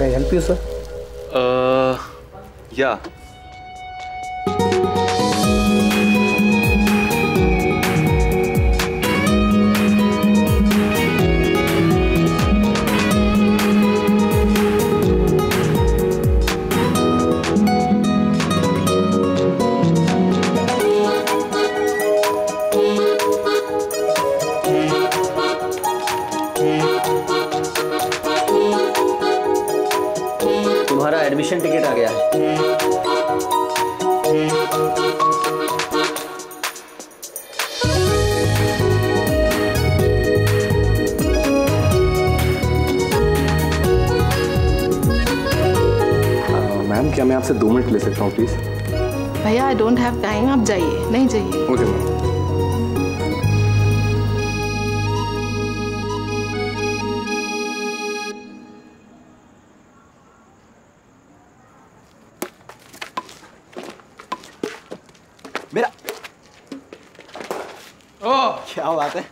I help you, sir? Yeah. तुम्हारा admission ticket आ गया है। मैम क्या मैं आपसे 2 मिनट ले सकता हूँ प्लीज? भैया आई डोंट हैव टाइम, आप जाइए। नहीं जाइए। Okay ma'am. मेरा ओह क्या बात है?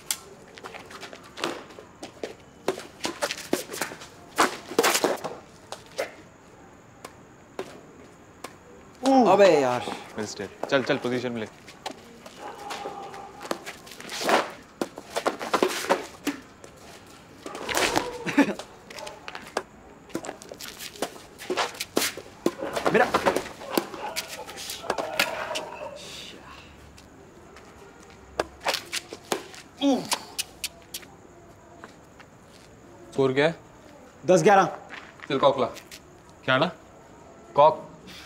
अबे यार मिस्टर चल चल पोजीशन में ले। मेरा स्कोर क्या है? 10-11। चल कॉक ला। क्या ला? कॉक।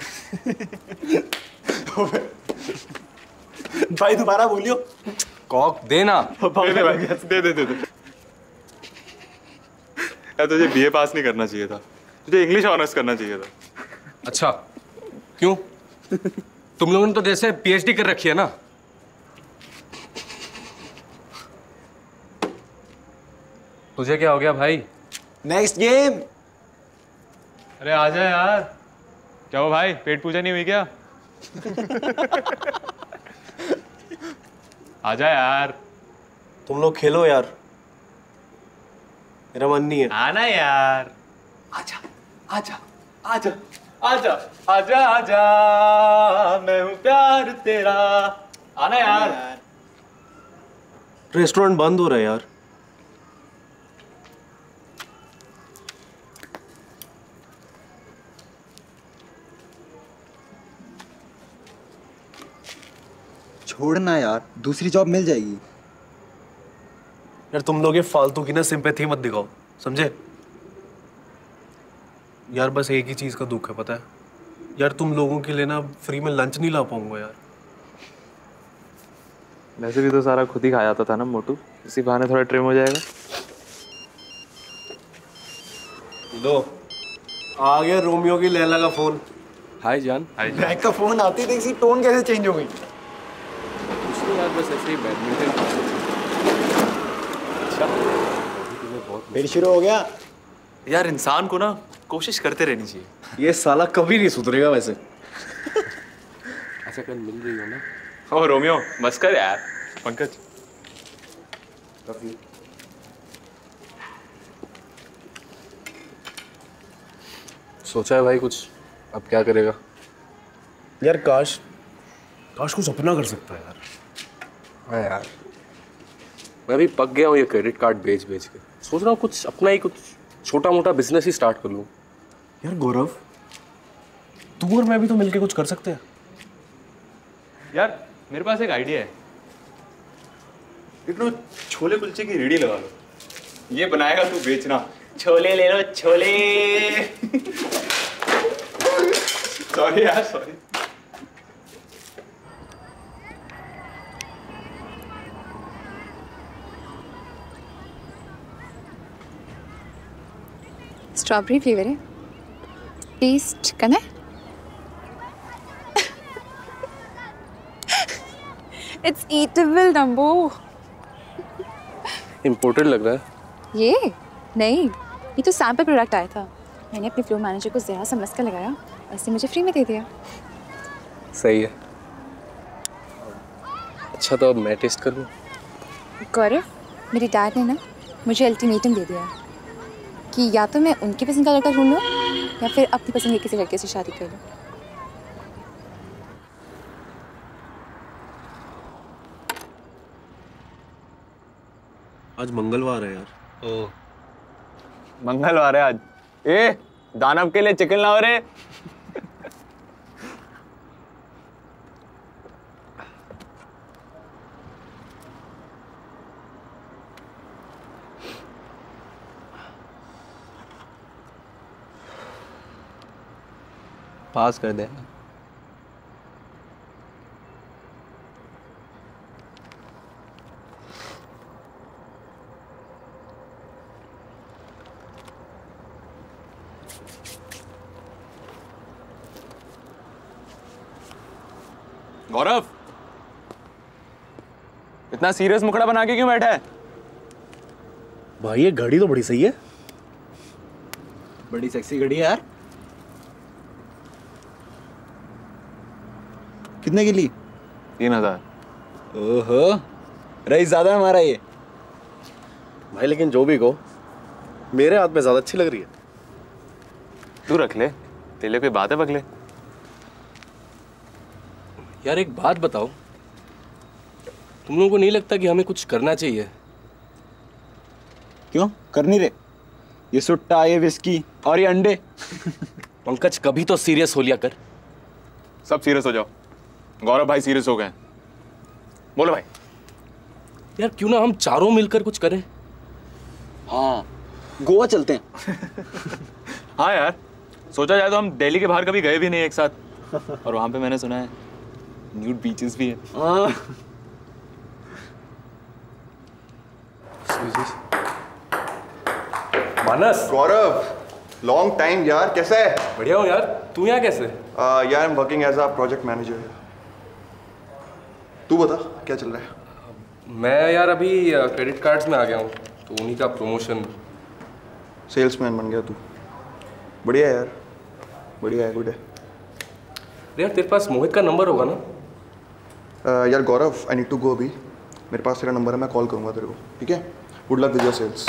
भाई दोबारा बोलियो। कॉक दे ना। दे दे दे दे। यार तुझे बीए पास नहीं करना चाहिए था, तुझे इंग्लिश ऑनर्स करना चाहिए था। अच्छा क्यों? तुम लोगों ने तो जैसे पीएचडी कर रखी है ना। तुझे क्या हो गया भाई? Next game. अरे आजा यार। क्या हो भाई, पेट पूजा नहीं हुई क्या? आजा यार। तुम लोग खेलो यार, मेरा मन नहीं है। आना यार। आजा आजा आजा आजा आजा आजा, मैं हूँ प्यार तेरा। आना यार। रेस्टोरेंट बंद हो रहा है यार। छोड़ना यार, दूसरी जॉब मिल जाएगी। यार तुम लोग ये फालतू की ना सिंपैथी मत दिखाओ, समझे? यार बस एक ही चीज का दुख है, पता है यार, तुम लोगों के लिए ना फ्री में लंच नहीं ला पाऊंगा यार। वैसे भी तो सारा खुद ही खा जाता था ना मोटू, इसी बहाने थोड़ा ट्रिम हो जाएगा। लो आ गया रोमियो की लैला का फोन। हाय जान। बैग का फोन आती थी, इसकी टोन कैसे चेंज हो गई? कुछ नहीं यार, बस ऐसे ही बैडमिंटन। अच्छा फिर शुरू हो गया। यार इंसान को ना कोशिश करते रहनी चाहिए। ये साला कभी नहीं सुधरेगा वैसे। अच्छा कल मिल रही हो ना? ओ रोमियो बस कर यार। पंकज सोचा है भाई कुछ, अब क्या करेगा? यार काश कुछ अपना कर सकता है यार। हाँ यार, मैं भी पक गया हूँ ये क्रेडिट कार्ड बेच के। सोच रहा हूँ कुछ अपना ही कुछ छोटा मोटा बिजनेस ही स्टार्ट कर लूँ। यार गौरव, तू और मैं भी तो मिलके कुछ कर सकते हैं। यार मेरे पास एक आइडिया है। इतना छोले कुलचे की रेडी लगा लो, ये बनाएगा तू बेचना। छोले ले लो छोले। सॉरी यार सॉरी। स्ट्रॉबेरी फ्लेवर है, टेस्ट करना है? It's eatable नंबो। इम्पोर्टेड लग रहा है। ये नहीं, ये तो सैंपल प्रोडक्ट आया था, मैंने अपने फ्लोर मैनेजर को ज़रा सा मस्का लगाया, ऐसे मुझे फ्री में दे दिया। सही है। अच्छा तो अब मैं टेस्ट कर लूँ? गौरव, मेरे डैड ने ना मुझे अल्टीमेटम दे दिया, कि या तो मैं उनकी पसंद का लड़का ढूंढ लूँ या फिर अपनी पसंद के किसी लड़के से शादी कर लूँ। आज मंगलवार है यार। ओ मंगलवार है आज। ए दानव के लिए चिकन लाओ रे। पास कर दे। गौरव इतना सीरियस मुखड़ा बना के क्यों बैठा है? भाई ये घड़ी तो बड़ी सही है। बड़ी सेक्सी घड़ी है यार। कितने की ली? 3000। ओहो, रईस ज्यादा है हमारा ये। भाई लेकिन जो भी को मेरे हाथ में ज्यादा अच्छी लग रही है। तू रख ले, तेरे लिए कोई बात है पगले? यार एक बात बताओ, तुम लोगों को नहीं लगता कि हमें कुछ करना चाहिए? क्यों कर नहीं रहे? ये सुट्टा, ये विस्की और ये अंडे। पंकज कभी तो सीरियस हो लिया कर। सब सीरियस हो जाओ। गौरव भाई सीरियस हो गए। बोलो भाई। यार क्यों ना हम चारों मिलकर कुछ करें? हाँ, गोवा चलते हैं। हाँ यार, सोचा जाए तो हम दिल्ली के बाहर कभी गए भी नहीं एक साथ, और वहां पे मैंने सुना है न्यूड बीचेस भी है। मानस, गौरव, लॉन्ग टाइम यार, कैसा है? बढ़िया हूँ यार, तू यहाँ कैसे? यार I am working as a project manager. तू बता क्या चल रहा है? मैं यार अभी क्रेडिट कार्ड्स में आ गया हूँ, तो उन्हीं का प्रमोशन। सेल्समैन बन गया तू? बढ़िया है यार, बढ़िया है, गुड है। यार तेरे पास मोहित का नंबर होगा ना? यार गौरव, आई नीड टू गो अभी। मेरे पास तेरा नंबर है, मैं कॉल करूँगा तेरे को, ठीक है? Good luck with your sales.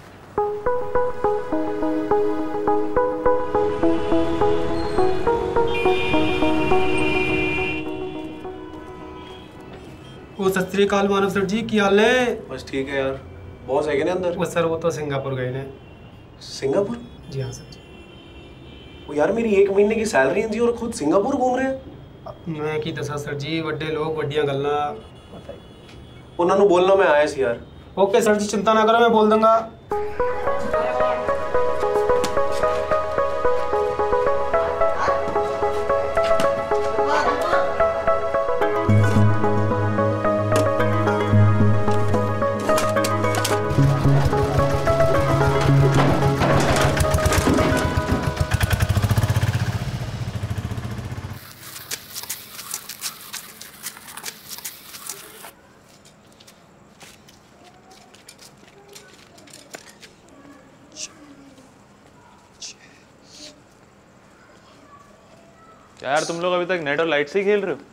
वो सत श्री अकाल मानव सर जी, की हाल है? बस ठीक है यार। बॉस है क्या ना अंदर? वो सर वो तो सिंगापुर गए ने। सिंगापुर? जी हाँ सर जी। वो यार मेरी 1 महीने की सैलरी थी और खुद सिंगापुर घूम रहे हैं। मैं की दसा सर जी, वड्डे लोग वड्डियां गल्ला। उन्होंने बोलना मैं आया सी यार। ओके सर जी, चिंता ना करो, मैं बोल दूंगा। क्या यार तुम लोग अभी तक नेट और लाइट से ही खेल रहे हो?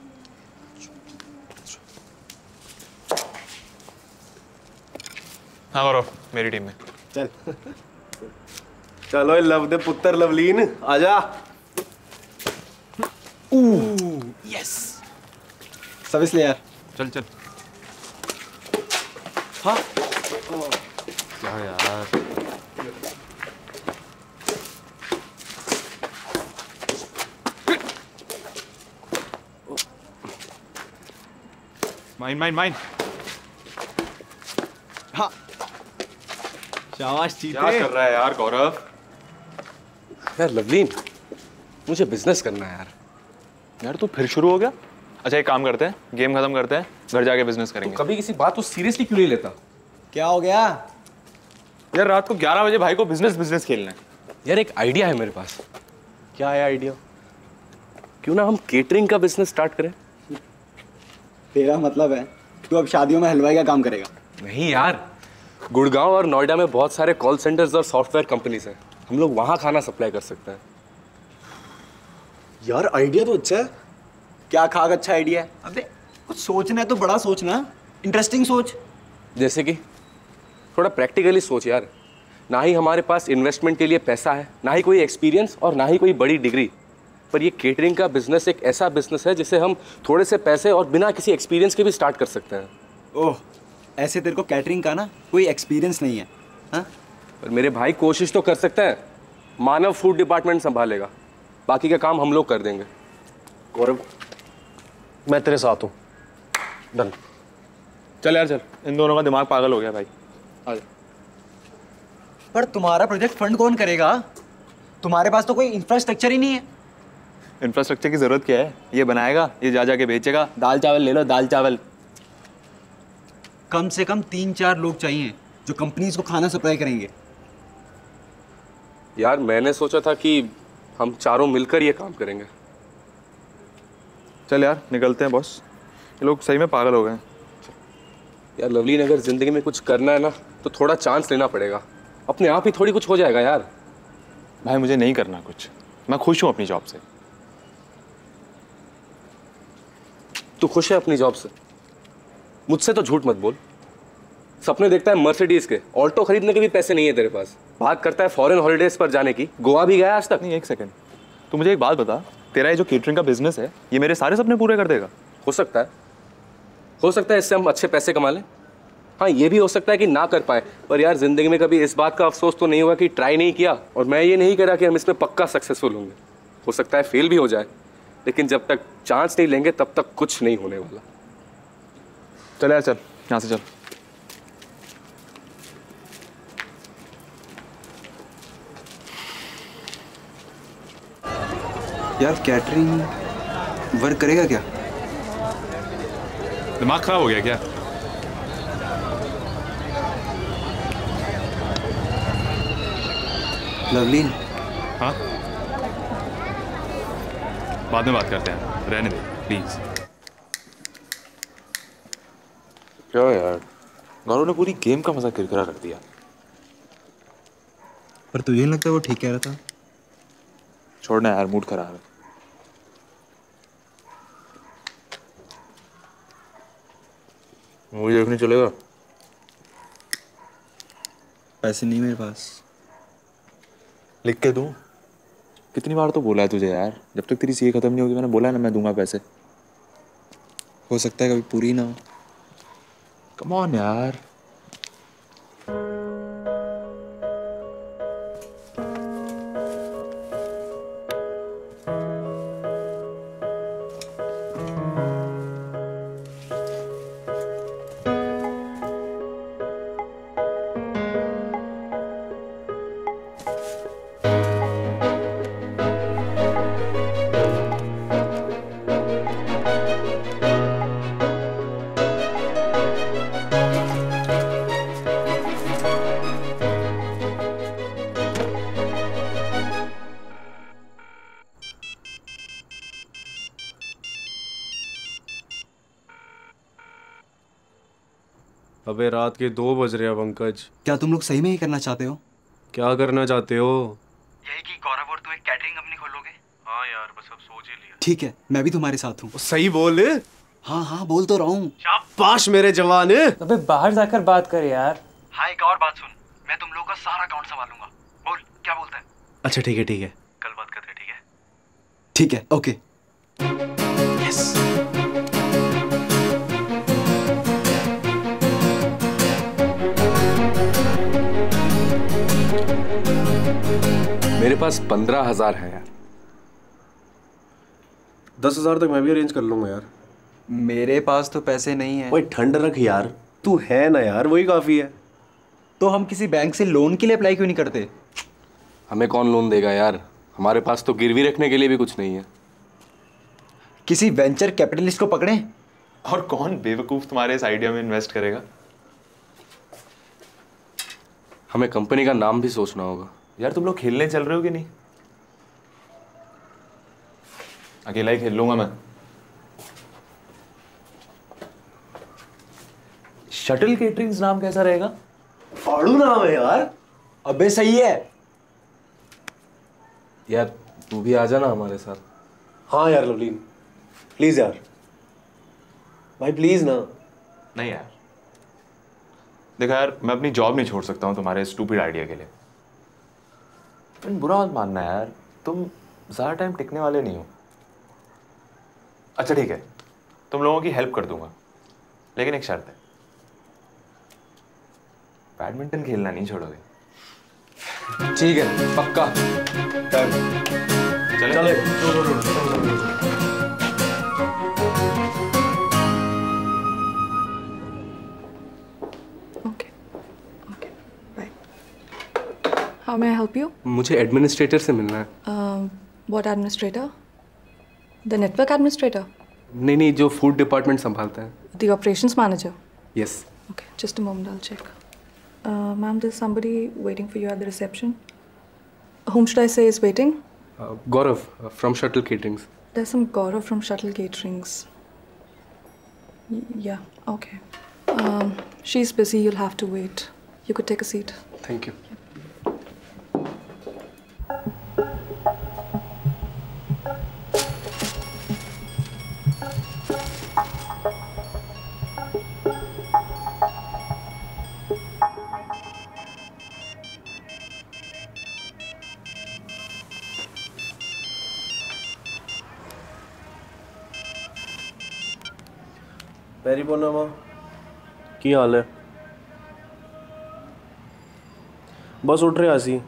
हाँ गौरव, मेरी टीम में चल। चलो लव दे पुत्र लवलीन, आजा। यस, सब इसलिए यार। चल चल। हाँ क्या यार, माइन माइन माइन। हाँ, शाबाश चीते। क्या कर रहा है यार गौरव? यार लवलीन, मुझे बिजनेस करना है यार। यार तू फिर शुरू हो गया? अच्छा एक काम करते हैं, गेम खत्म करते हैं, घर जाके बिजनेस करेंगे। कभी किसी बात को सीरियसली क्यों नहीं लेता? क्या हो गया? यार रात को 11 बजे भाई को बिजनेस खेलना है। यार एक आइडिया है मेरे पास। क्या है आइडिया? क्यों ना हम केटरिंग का बिजनेस स्टार्ट करें? तेरा मतलब है तू अब शादियों में हलवाई का काम करेगा? नहीं यार, गुड़गांव और नोएडा में बहुत सारे कॉल सेंटर्स और सॉफ्टवेयर कंपनीज हैं, हम लोग वहाँ खाना सप्लाई कर सकते हैं। यार आइडिया तो अच्छा है। क्या खाक अच्छा आइडिया है? अबे कुछ सोचना है तो बड़ा सोचना, इंटरेस्टिंग सोच। जैसे कि थोड़ा प्रैक्टिकली सोच यार। ना ही हमारे पास इन्वेस्टमेंट के लिए पैसा है, ना ही कोई एक्सपीरियंस और ना ही कोई बड़ी डिग्री। पर ये केटरिंग का बिजनेस एक ऐसा बिजनेस है जिसे हम थोड़े से पैसे और बिना किसी एक्सपीरियंस के भी स्टार्ट कर सकते हैं। ओह, ऐसे तेरे को कैटरिंग का ना कोई एक्सपीरियंस नहीं है? हाँ, पर मेरे भाई कोशिश तो कर सकते हैं। मानव फूड डिपार्टमेंट संभालेगा, बाकी का काम हम लोग कर देंगे। गौरव, मैं तेरे साथ हूँ। डन। चल यार चल, इन दोनों का दिमाग पागल हो गया भाई। आ पर तुम्हारा प्रोजेक्ट फंड कौन करेगा? तुम्हारे पास तो कोई इंफ्रास्ट्रक्चर ही नहीं है। इंफ्रास्ट्रक्चर की जरूरत क्या है? ये बनाएगा, ये जा जाके बेचेगा। दाल चावल ले लो, दाल चावल। कम से कम 3-4 लोग चाहिए जो कंपनीज को खाना सप्लाई करेंगे। यार मैंने सोचा था कि हम चारों मिलकर ये काम करेंगे। चल यार निकलते हैं बॉस, ये लोग सही में पागल हो गए। यार लवलीन, अगर जिंदगी में कुछ करना है ना तो थोड़ा चांस लेना पड़ेगा। अपने आप ही थोड़ी कुछ हो जाएगा यार। भाई मुझे नहीं करना कुछ, मैं खुश हूँ अपनी जॉब से। तू खुश है अपनी जॉब से? मुझसे तो झूठ मत बोल। सपने देखता है मर्सिडीज के, ऑल्टो खरीदने के भी पैसे नहीं है तेरे पास। बात करता है फॉरेन हॉलिडेज पर जाने की, गोवा भी गया आज तक? नहीं, एक सेकंड, तू मुझे एक बात बता, तेरा ये जो केटरिंग का बिजनेस है ये मेरे सारे सपने पूरे कर देगा? हो सकता है इससे हम अच्छे पैसे कमा लें। हाँ, ये भी हो सकता है कि ना कर पाए, पर यार जिंदगी में कभी इस बात का अफसोस तो नहीं हुआ कि ट्राई नहीं किया। और मैं ये नहीं कह रहा कि हम इसमें पक्का सक्सेसफुल होंगे, हो सकता है फेल भी हो जाए, लेकिन जब तक चांस नहीं लेंगे तब तक कुछ नहीं होने वाला। चल यार चल, यहाँ से चल। यार कैटरिंग वर्क करेगा क्या? दिमाग खराब हो गया क्या? लवलीन, हाँ, बाद में बात करते हैं, रहने दे प्लीज। क्या यार, गौरव ने पूरी गेम का मजा किरकिरा कर दिया। पर तुझे नहीं लगता वो ठीक कह रहा था? छोड़ना यार, मूड खराब है। मूवी देखने चलेगा? पैसे नहीं मेरे पास। लिख के दूं? कितनी बार तो बोला है तुझे यार, जब तक तेरी सीए खत्म नहीं होगी मैंने बोला है ना मैं दूंगा पैसे। हो सकता है कभी पूरी ना हो। कम ऑन यार। अबे रात के 2 बज रहे हैं पंकज। क्या तुम लोग सही में ही करना चाहते हो? क्या करना चाहते हो? यही कि गौरव और तू एक कैटरिंग कंपनी खोलोगे? हाँ यार, बस अब सोच ही लिया। ठीक है, मैं भी तुम्हारे साथ हूँ। सही बोल। हाँ हाँ, बोल तो रहा हूँ। शाबाश मेरे जवान। अबे बाहर जाकर बात कर यार। हाँ, एक और बात सुन, मैं तुम लोगों का सारा अकाउंट संभालूंगा। बोल, क्या बोलता है? अच्छा ठीक है, ठीक है, कल बात करते हैं। ठीक है, ठीक है, ओके। यस। मेरे पास 15,000 है यार। 10,000 तक मैं भी अरेंज कर लूंगा यार। मेरे पास तो पैसे नहीं है। ओए ठंड रख यार, तू है ना यार, वही काफी है। तो हम किसी बैंक से लोन के लिए अप्लाई क्यों नहीं करते? हमें कौन लोन देगा यार, हमारे पास तो गिरवी रखने के लिए भी कुछ नहीं है। किसी वेंचर कैपिटलिस्ट को पकड़ें। और कौन बेवकूफ तुम्हारे इस आइडिया में इन्वेस्ट करेगा? हमें कंपनी का नाम भी सोचना होगा। यार तुम लोग खेलने चल रहे हो कि नहीं? अकेला ही खेल लूंगा मैं। शटल केटरिंग्स नाम कैसा रहेगा? फाड़ू नाम है यार। अबे सही है यार, तू भी आ जाना हमारे साथ। हाँ यार लवलीन, प्लीज यार, भाई प्लीज ना। नहीं यार, देखा यार, मैं अपनी जॉब नहीं छोड़ सकता हूँ तुम्हारे स्टूपिड आइडिया के लिए। बुरा मत मानना यार, तुम ज़्यादा टाइम टिकने वाले नहीं हो। अच्छा ठीक है, तुम लोगों की हेल्प कर दूंगा, लेकिन एक शर्त है, बैडमिंटन खेलना नहीं छोड़ोगे। ठीक है, पक्का। चले। How may I help you? मुझे एडमिनिस्ट्रेटर से मिलना है। What administrator? The network administrator? नहीं, जो फूड डिपार्टमेंट संभालता है। The operations manager? Yes. Okay, just a moment, I'll check. Ma'am, there's somebody waiting for you at the reception. Whom should I say is waiting? Gaurav from Shuttle Caterings. There's some Gaurav from Shuttle Caterings. Yeah, okay. She's busy, you'll have to wait. You could take a seat. Thank you. पैरी बोलना मां की हाल है? बस उठ रहे सी।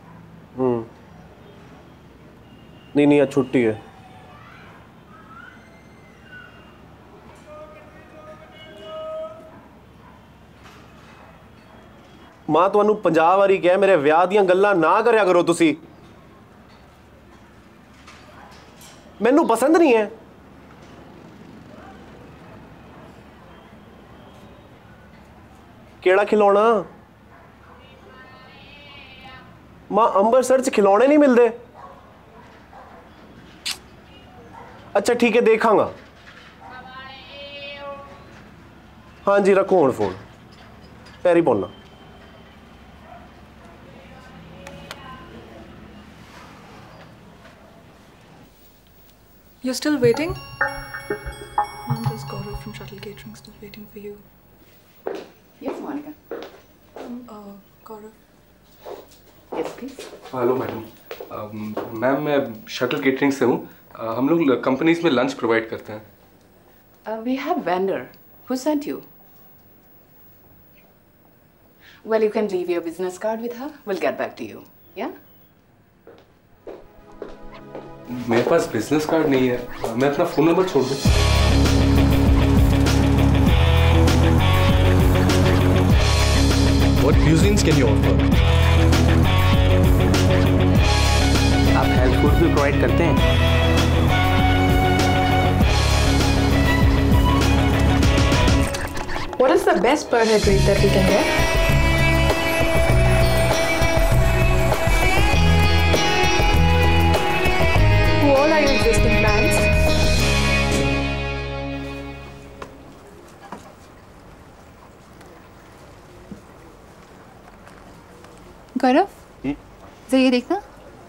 नहीं आज छुट्टी है। मां तुहानू 50 वारी कहा मेरे विआह दीयां गल्लां ना करया करो तुसी। मैनू पसंद नहीं है। केड़ा खिलौना? मां अंबरसर च खिलौने नहीं मिलते। अच्छा ठीक है देखांगा। हाँ जी रखो हुण फोन। पैरी पौना। You're still waiting? Ma'am, there's Gaurav from Shuttle Catering still waiting for you. Yes, Monica. Gaurav. Yes, please. Hello madam. Ma'am मैं शटल केटरिंग से हूँ। हम लोग कंपनीज में लंच प्रोवाइड करते हैं। We have vendor. Who sent you? Well, you can leave your business card with her. We'll get back to you. Yeah? मेरे पास business card नहीं है, मैं अपना फोन नंबर छोड़ दूँ? What cuisines can you offer? आप हेल्थ फूड भी provide करते हैं? What is the best per head rate that we can get? Who all are your existing clients? गौरव, ये देखना।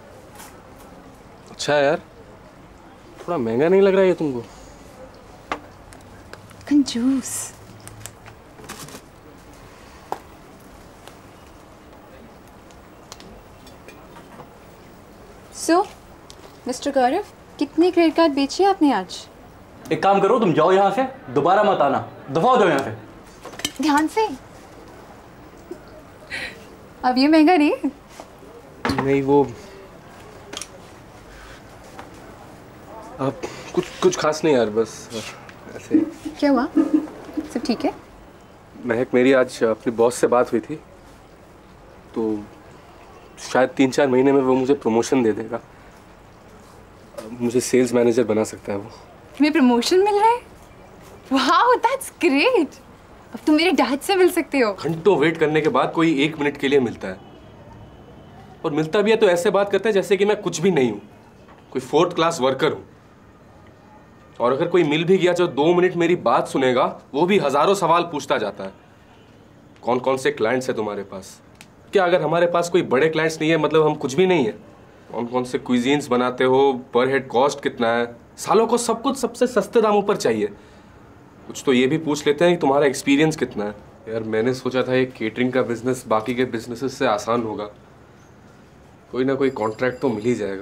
अच्छा यार, थोड़ा महंगा नहीं लग रहा है ये तुमको? कंजूस। सो मिस्टर गौरव, कितने क्रेडिट कार्ड बेचे आपने आज? एक काम करो, तुम जाओ यहाँ से, दोबारा मत आना, दफा हो जाओ यहाँ से। ध्यान से। अब ये महंगा नहीं? नहीं वो अब कुछ खास नहीं यार, बस ऐसे। क्या हुआ? सब ठीक है? महक, मेरी आज अपने बॉस से बात हुई थी, तो शायद 3-4 महीने में वो मुझे प्रमोशन दे देगा। मुझे सेल्स मैनेजर बना सकता है वो। तुम्हें प्रमोशन मिल रहा है? Wow, that's great. अब तुम मेरे डैड से मिल सकते हो। घंटों वेट करने के बाद कोई 1 मिनट के लिए मिलता है, और मिलता भी है तो ऐसे बात करता है जैसे कि मैं कुछ भी नहीं हूँ, कोई 4th क्लास वर्कर हूँ। और अगर कोई मिल भी गया जो 2 मिनट मेरी बात सुनेगा, वो भी हजारों सवाल पूछता जाता है। कौन कौन से क्लाइंट्स है तुम्हारे पास? क्या अगर हमारे पास कोई बड़े क्लाइंट्स नहीं है मतलब हम कुछ भी नहीं है? कौन कौन से क्विजीन्स बनाते हो? पर हेड कॉस्ट कितना है? सालों को सब कुछ सबसे सस्ते दामों पर चाहिए। कुछ तो ये भी पूछ लेते हैं कि तुम्हारा एक्सपीरियंस कितना है। यार मैंने सोचा था ये केटरिंग का बिजनेस बाकी के बिजनेसेस से आसान होगा, कोई ना कोई कॉन्ट्रैक्ट तो मिल ही जाएगा।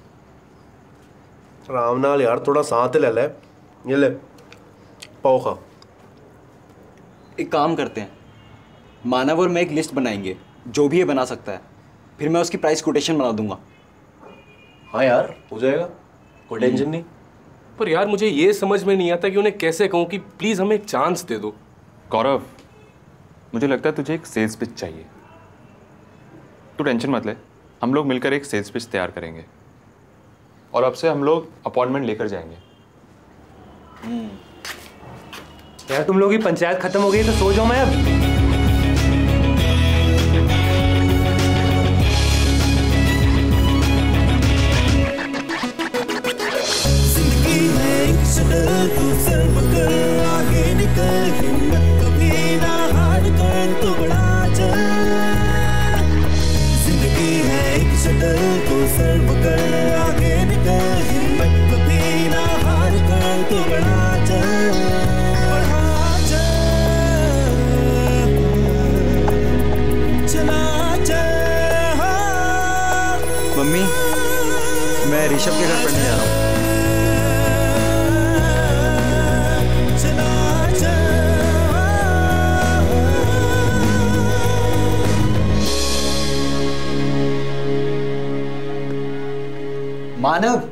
आराम नाल यार, थोड़ा सांत ले ले। ये ले पाओ खा। एक काम करते हैं, मानव और मैं एक लिस्ट बनाएंगे, जो भी ये बना सकता है, फिर मैं उसकी प्राइस कोटेशन बना दूंगा। हाँ यार, हो जाएगा, कोई टेंशन नहीं। पर यार मुझे ये समझ में नहीं आता कि उन्हें कैसे कहूँ कि प्लीज हमें एक चांस दे दो। गौरव, मुझे लगता है तुझे एक सेल्स पिच चाहिए। तू टेंशन मत ले, हम लोग मिलकर एक सेल्स पिच तैयार करेंगे और अब से हम लोग अपॉइंटमेंट लेकर जाएंगे। यार तुम लोगों की पंचायत खत्म हो गई तो सो जाओ मैं अब। मम्मी, मैं ऋषभ के घर पढ़ने जा रहा हूँ। मानव,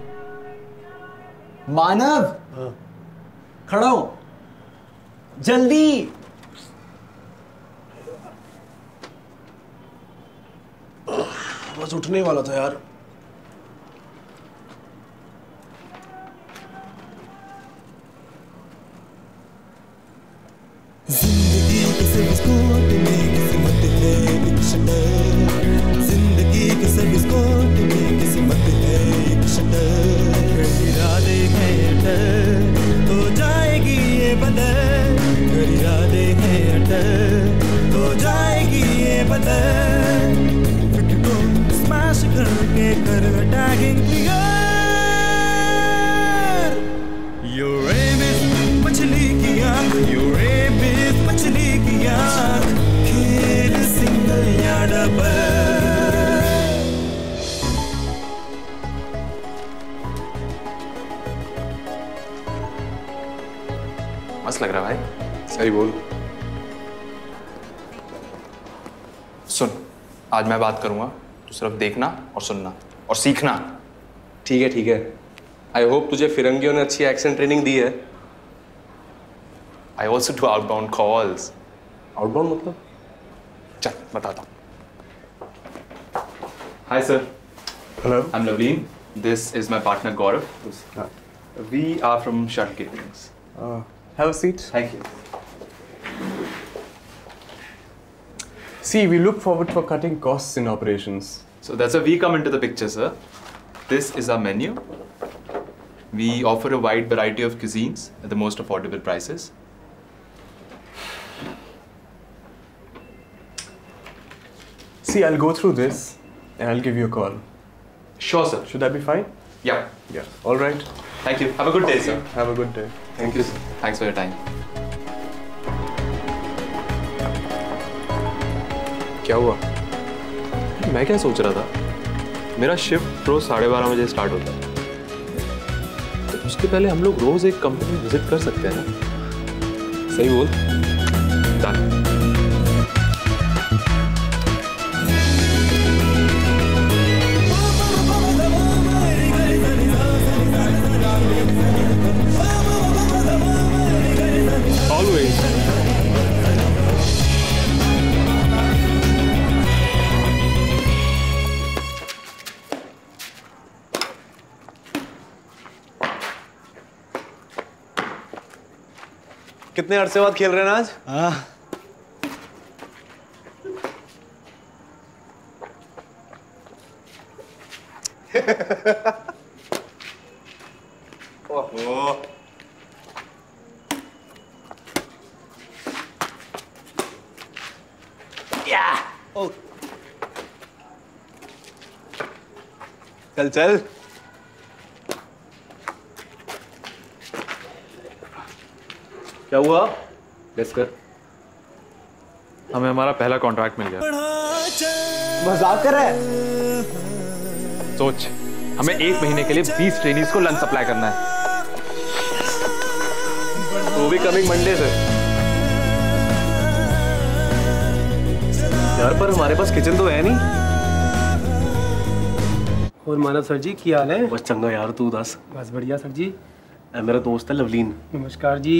मानव, खड़ा हो, जल्दी। बस उठने वाला था यार। जिंदगी के सब स्कोट में किस्मत है एक शटर, जिंदगी के सब स्कोट में किस्मत है एक शटर। इरादे हैं अटर तो जाएगी ये बदल, इरादे हैं अटर तो जाएगी ये बदल। फिट को स्मैश करके कर tagging clear. Your aim is मछली की आँख, your aim is मछली की आँख, खेल सिंगल या डबल। मस्त लग रहा है भाई। सही बोल। सुन, आज मैं बात करूंगा, तू सिर्फ देखना और सुनना और सीखना। ठीक है ठीक है। आई होप तुझे फिरंगियों ने अच्छी एक्शन ट्रेनिंग दी है। I also do outbound calls. Outbound मतलब? चल बताता हूँ। Hi sir. Hello, I am Lovleen. This is my partner Gaurav. We are from shirt caterings. Have a seat. Thank you. See, we look forward for cutting costs in operations. So that's where we come into the picture, sir. This is our menu. We offer a wide variety of cuisines at the most affordable prices. See, I'll go through this and I'll give you a call. Sure, sir. Should that be fine? Yeah. Yeah. All right. Thank you. Have a good day, sir. Have a good day. Thank you, sir. Thanks for your time. क्या हुआ? मैं क्या सोच रहा था, मेरा shift रोज 12:30 बजे start होता है, तो उसके पहले हम लोग रोज एक कंपनी विजिट कर सकते हैं ना? सही बोल। डन। Always. कितने अरसे बाद खेल रहे हैं आज? हाँ। ओहो। ओ। चल चल। क्या हुआ? गेस कर। हमें हमारा पहला कॉन्ट्रैक्ट मिल गया। मजाक कर रहा है? सोच, हमें 1 महीने के लिए 20 ट्रेनीज को लंच सप्लाई करना है। वो भी कमिंग मंडे से। यार पर हमारे पास किचन तो है नहीं। और मानव सर जी क्या हाल है? बस चंगा यार, तू दस। बस बढ़िया सर जी। मेरा दोस्त है लवलीन। नमस्कार जी।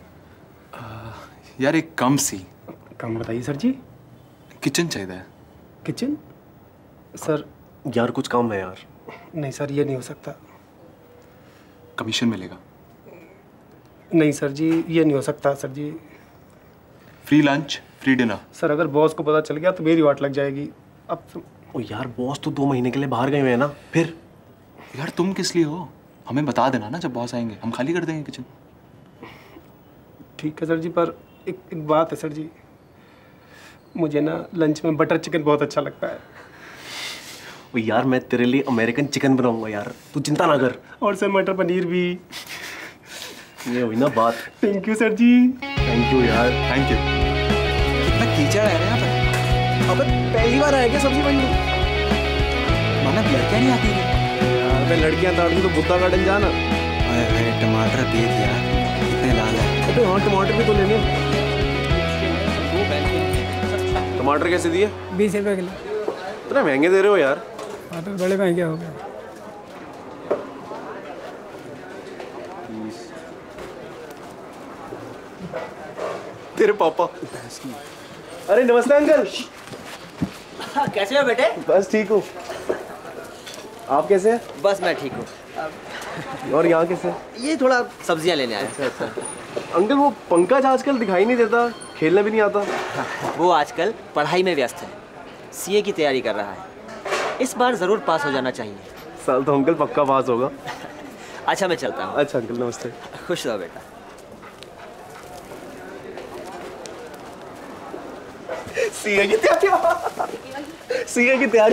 यार एक कम सी। कम बताइए सर जी। किचन चाहिए। किचन? सर यार कुछ काम है यार। नहीं सर, ये नहीं हो सकता। कमीशन मिलेगा? नहीं सर जी, ये नहीं हो सकता sir ji. Free lunch, free dinner. Sir अगर बॉस को पता चल गया तो मेरी वाट लग जाएगी। अब ओ यार बॉस तो 2 महीने के लिए बाहर गए हुए हैं ना। फिर यार तुम किस लिए हो? हमें बता देना ना, जब बॉस आएंगे हम खाली कर देंगे किचन। ठीक है सर जी, पर एक बात है सर जी, मुझे ना लंच में बटर चिकन बहुत अच्छा लगता है। ओ यार मैं तेरे लिए अमेरिकन चिकन बनाऊंगा यार, तू चिंता ना कर। और सर मटर पनीर भी। ये हुई ना बात। Thank you sir ji. Thank you यार। Thank you. कितना कीचड़ है यहाँ पर। अबे पहली बार आया क्या सब्जी बनने? माना लड़कियाँ नहीं आती यार मैं लड़कियाँ ताड़ती तो बुद्धा गार्डन जाना। अरे टमाटर दे दिया, कितने लाल है। अबे हाँ टमाटर भी तो लेने। टमाटर कैसे दिए? 20 रुपए किलो। इतने महंगे दे रहे हो यार। हाँ तो बड़े महंगे हो गए। तेरे पापा। अरे नमस्ते अंकल। कैसे हो बेटे? बस ठीक हूँ। आप कैसे हैं? बस मैं ठीक हूँ। और यहाँ कैसे? ये थोड़ा सब्जियाँ लेने आया। अच्छा। अंकल वो पंकज आजकल दिखाई नहीं देता, खेलने भी नहीं आता। वो आजकल पढ़ाई में व्यस्त है, सीए की तैयारी कर रहा है। इस बार जरूर पास हो जाना चाहिए। साल तो अंकल पक्का पास होगा। अच्छा मैं चलता हूँ। अच्छा अंकल नमस्ते। खुश रहो बेटा। सीए की तैयारी। सीए की तैयारी।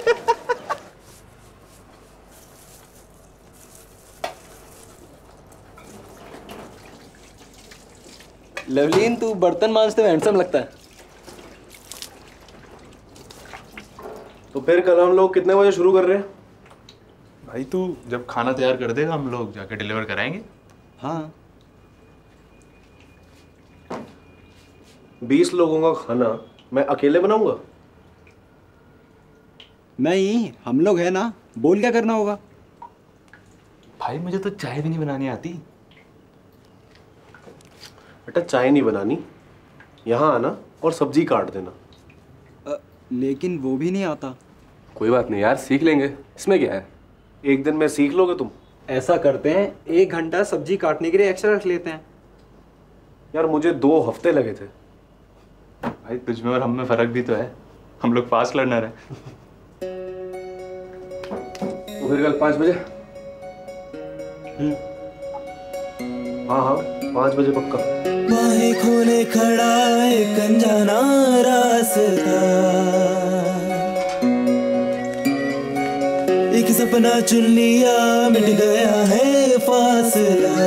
लवलीन तू बर्तन मांजते हुए हैंडसम लगता है। तो फिर कल हम लोग कितने बजे शुरू कर रहे हैं? भाई तू जब खाना तैयार कर देगा हम लोग जाके डिलीवर कराएंगे। हाँ 20 लोगों का खाना मैं अकेले बनाऊंगा? नहीं, हम लोग है ना, बोल क्या करना होगा। भाई मुझे तो चाय भी नहीं बनानी आती। बेटा चाय नहीं बनानी, यहाँ आना और सब्जी काट देना। लेकिन वो भी नहीं आता। कोई बात नहीं यार, सीख लेंगे, इसमें क्या है। एक दिन में सीख लोगे तुम। ऐसा करते हैं 1 घंटा सब्जी काटने के लिए एक्स्ट्रा रख लेते हैं। यार मुझे 2 हफ्ते लगे थे। भाई तुझ में और हम में फर्क भी तो है, हम लोग फास्ट लर्नर हैं। तो फिर कल 5 बजे। हाँ 5 बजे पक्का। बाहें खोले खड़ा एक अनजाना रास्ता, एक सपना चुन लिया मिट गया है फासला।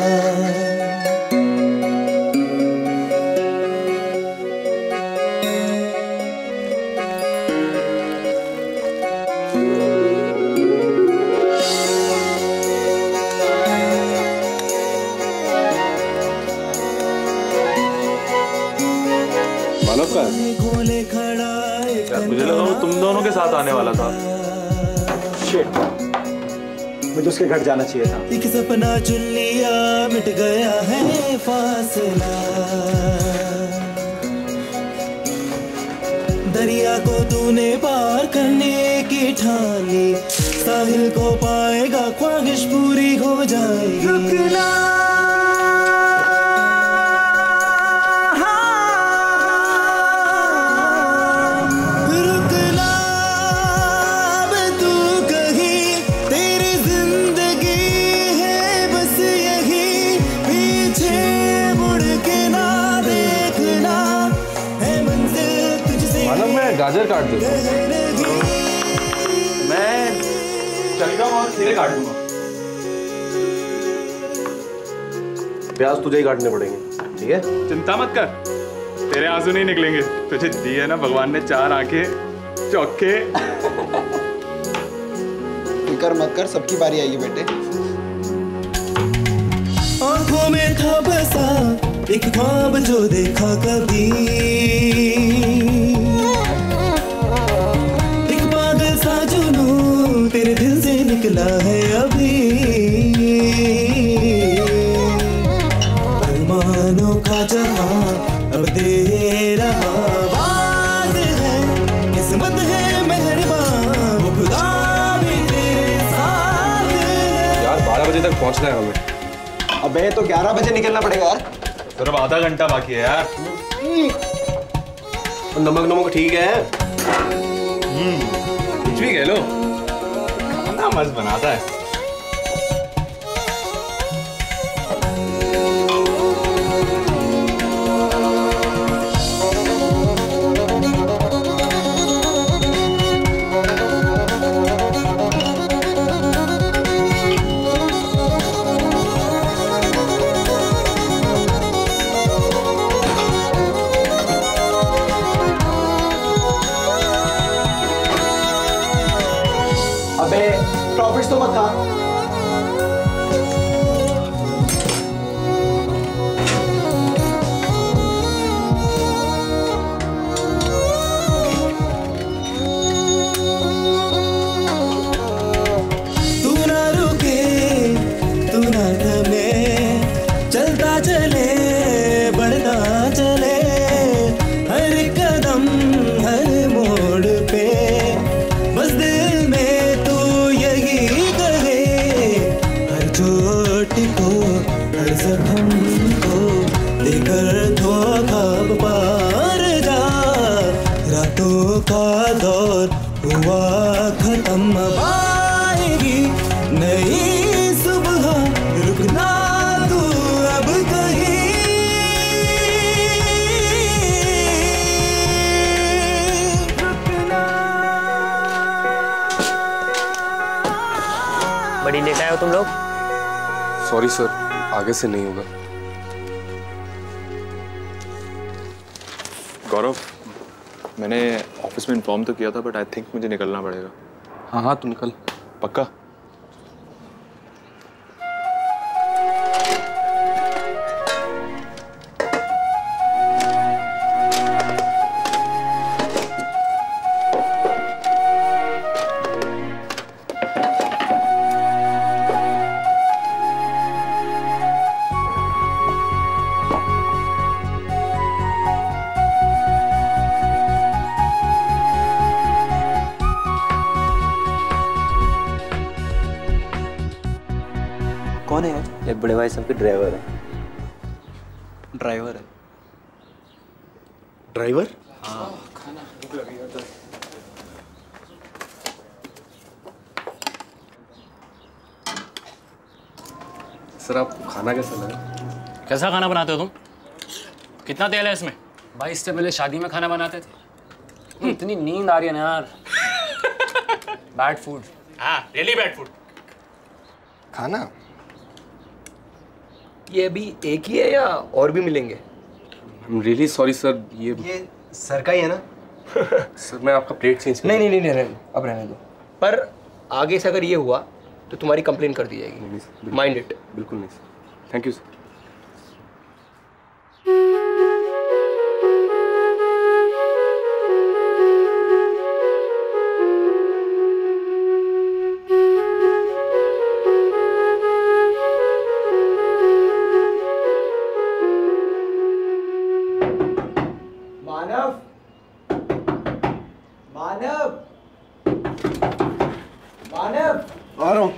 यार मुझे लगा वो तुम दोनों के साथ आने वाला था। शिट, मुझे उसके घर जाना चाहिए था। एक सपना चुन लिया मिट गया है फासला। दरिया को तूने पार करने की ठान ली, साहिल को पाएगा ख्वाहिश पूरी हो जाएगी। रुकना गाजर काट देता हूँ। मैं चल जाऊँ और खीरे काट दूंगा। प्याज तुझे ही काटने पड़ेंगे, ठीक है? चिंता मत कर, तेरे आंसू नहीं निकलेंगे। तुझे दी है ना भगवान ने 4 आंखें, चौके। फिक्र मत कर, सबकी बारी आएगी बेटे। आंखों में था बसा एक ख्वाब जो देखा कभी, एक पागल सा जुनून तेरे दिल से निकला है अभी। अरमानों का जहां अब दे रहा आवाज है, किस्मत है मेहरबान वो खुदा भी तेरे साथ है। यार 12 बजे तक पहुंचना है हमें। अबे तो 11 बजे निकलना पड़ेगा यार। सिर्फ आधा घंटा बाकी है यार। नमक नमक ठीक है। कुछ भी कह लो, खाना मस्त बनाता है। अबे प्रॉफिट्स तो मत खा। तू ना रुके तू ना थमे, चलता चले बढ़ता चले, हर कदम हर मोड़ पे बस दिल में तू यही कहे, हर चोट को हर जख्म को देकर धोखा पार जा, रातों का दौर हुआ खत्म, आएगी नई सुबह, रुकना तू अब कहीं। बड़ी लेट आए हो तुम लोग। सॉरी सर, आगे से नहीं होगा। गौरव, मैंने ऑफिस में इन्फॉर्म तो किया था, बट आई थिंक मुझे निकलना पड़ेगा। हाँ हाँ तू निकल। पक्का? कौन है यार? ये बड़े भाई साहब के ड्राइवर है। ड्राइवर है? ड्राइवर? सर आपको खाना कैसा लगा? कैसा खाना बनाते हो तुम? कितना तेल है इसमें? भाई इससे पहले शादी में खाना बनाते थे। इतनी नींद आ रही है ना यार। Bad food. हाँ, रियली बैड फूड। खाना ये अभी एक ही है या और भी मिलेंगे? I am really sorry sir, ये सर का ही है ना? सर मैं आपका प्लेट चेंज कर नहीं, अब रहने दो। पर आगे से अगर ये हुआ तो तुम्हारी कंप्लेन कर दी जाएगी। Mind it. बिल्कुल नहीं सर। Thank you sir. आ रहा हूँ।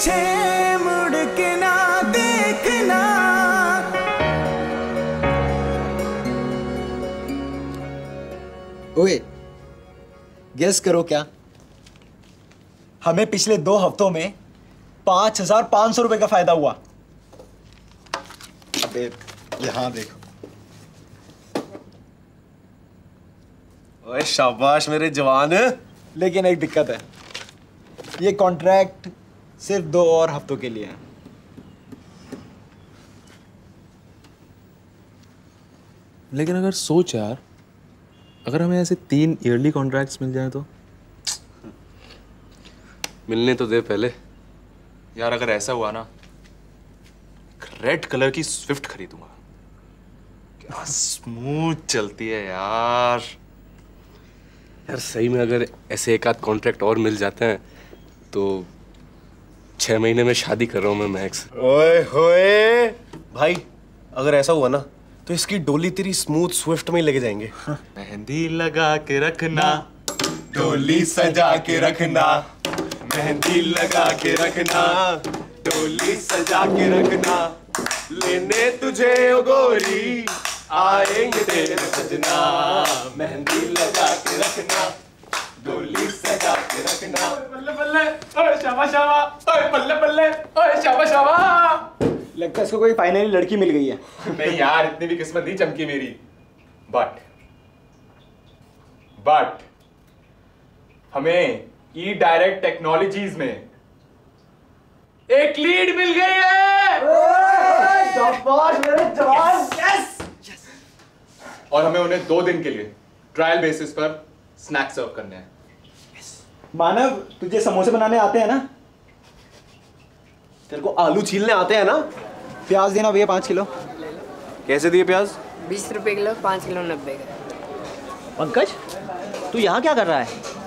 पीछे मुड़ के ना देखना। ओए, गेस करो क्या? हमें पिछले 2 हफ्तों में 5,500 रुपए का फायदा हुआ। अबे यहाँ देखो। ओए शाबाश मेरे जवान। लेकिन एक दिक्कत है, ये कॉन्ट्रैक्ट सिर्फ 2 और हफ्तों के लिए है। लेकिन अगर सोच यार, अगर हमें ऐसे 3 ईयरली कॉन्ट्रैक्ट्स मिल जाए तो। मिलने तो दे पहले। यार अगर ऐसा हुआ ना, रेड कलर की स्विफ्ट खरीदूंगा। क्या स्मूथ चलती है यार। यार सही में अगर ऐसे एक आध कॉन्ट्रैक्ट और मिल जाते हैं तो 6 महीने में शादी कर रहा हूँ मैं महक से। ओए होए भाई, अगर ऐसा हुआ ना तो इसकी डोली तेरी स्मूथ स्विफ्ट में ही लेके जाएंगे। मेहंदी लगा के रखना, डोली सजा के रखना, मेहंदी लगा के रखना, डोली सजा के रखना, लेने तुझे ओ गोरी आएंगे तेरे सजना, मेहंदी लगा के रखना, डोली सजा के रखना। बल्ले बल्ले, ओए शाबा शाबा, ओए बल्ले बल्ले, ओए शाबा शाबा। लगता है इसको कोई फाइनली लड़की मिल गई है। नहीं यार, इतनी भी किस्मत नहीं चमकी मेरी। बट हमें ई डायरेक्ट टेक्नोलॉजीज में एक लीड मिल गई है। शाबाश मेरे जवान। यस। और हमें उन्हें 2 दिन के लिए ट्रायल बेसिस पर स्नैक सर्व करने हैं। मानव, तुझे समोसे बनाने आते हैं ना? तेरे को आलू छीलने आते हैं ना? प्याज देना भैया 5 किलो। कैसे दिए प्याज? 20 रुपए किलो, 5 किलो 90 का। पंकज, तू यहाँ क्या कर रहा है?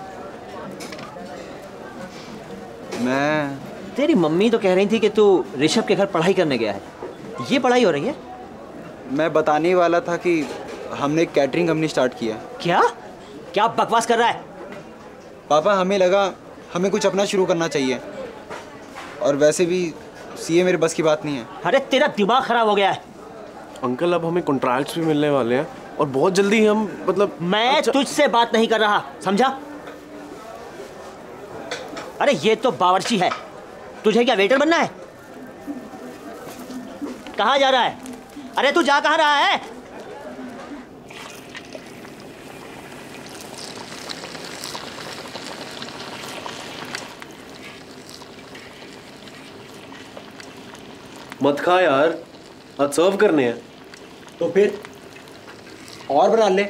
मैं तेरी मम्मी तो कह रही थी कि तू ऋषभ के घर पढ़ाई करने गया है। ये पढ़ाई हो रही है? मैं बताने ही वाला था कि हमने एक कैटरिंग कंपनी स्टार्ट किया। क्या क्या बकवास कर रहा है? पापा, हमें लगा हमें कुछ अपना शुरू करना चाहिए, और वैसे भी सीए मेरे बस की बात नहीं है। अरे तेरा दिमाग खराब हो गया है। अंकल, अब हमें कॉन्ट्रैक्ट्स भी मिलने वाले हैं और बहुत जल्दी ही हम मतलब। मैं तुझसे बात नहीं कर रहा, समझा? अरे ये तो बावर्ची है, तुझे क्या वेटर बनना है? कहाँ जा रहा है? अरे तू जा कहाँ रहा है? मत खा यार, आज सर्व करने हैं। तो फिर और बना ले।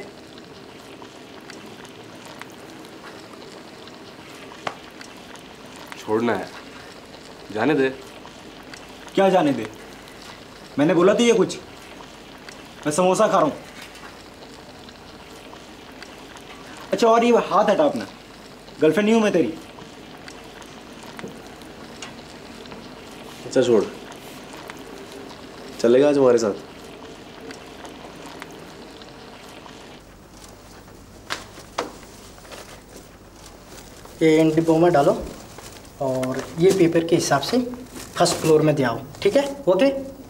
छोड़ना है, जाने दे। क्या जाने दे? मैंने बोला तो ये कुछ। मैं समोसा खा रहा हूँ। अच्छा, और ये हाथ हटा अपना। गर्लफ्रेंड नहीं हूँ मैं तेरी। अच्छा छोड़, चलेगा आज हमारे साथ? ये इन डिब्बों में डालो और ये पेपर के हिसाब से फर्स्ट फ्लोर में दिया हो, ठीक है? ओके।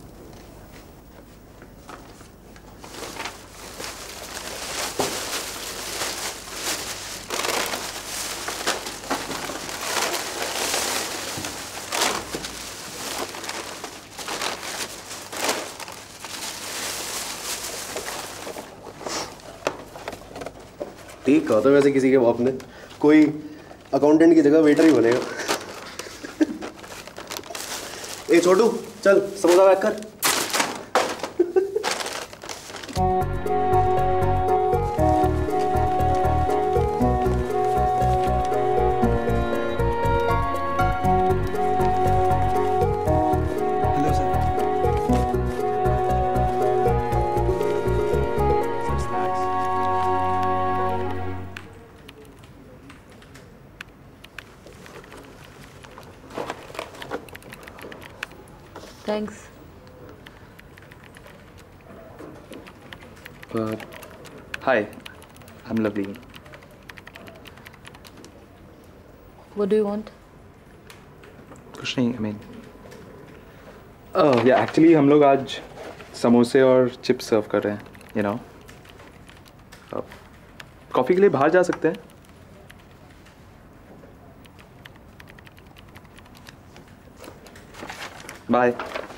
ठीक कहा था वैसे किसी के बाप ने, कोई अकाउंटेंट की जगह वेटर ही बनेगा। ए छोटू, चल समोसा पैक कर। Thanks. Hi, I'm Lovely. What do you want? कुछ नहीं, आई मीन या एक्चुअली हम लोग आज समोसे और चिप्स सर्व कर रहे हैं, यू नो। कॉफ़ी के लिए बाहर जा सकते हैं? बाय।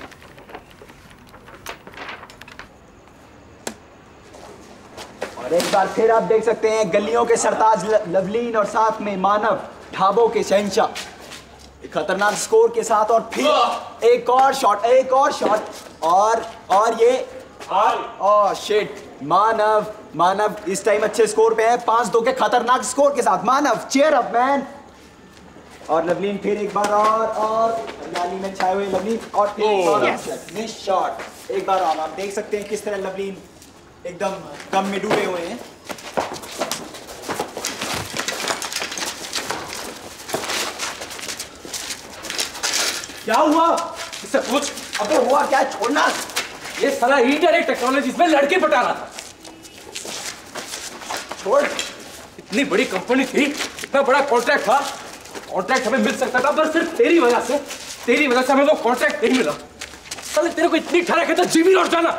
और एक बार फिर आप देख सकते हैं गलियों के सरताज लवलीन और साथ में मानव, ढाबों के शहंशाह, एक खतरनाक स्कोर के साथ। और फिर एक और शॉट और ये ओह शिट, मानव इस टाइम अच्छे स्कोर पे है, 5-2 के खतरनाक स्कोर के साथ। Manav cheer up man. और लवलीन फिर एक बार और नाली में छाए हुए लवलीन और मिस शॉट। एक बार और आप देख सकते हैं किस तरह लवलीन एकदम गम में डूबे हुए हैं। क्या हुआ? इससे पूछ। अबे हुआ क्या? छोड़ना। ये साला इंटरनेट टेक्नोलॉजी में लड़के पटा रहा था। छोड़। इतनी बड़ी कंपनी थी, इतना बड़ा कॉन्ट्रैक्ट था, कॉन्ट्रैक्ट हमें मिल सकता था, पर सिर्फ तेरी वजह से हमें वो कॉन्ट्रैक्ट नहीं मिला। साले तेरे को इतनी ठरक है तो जीवी लौट जाना।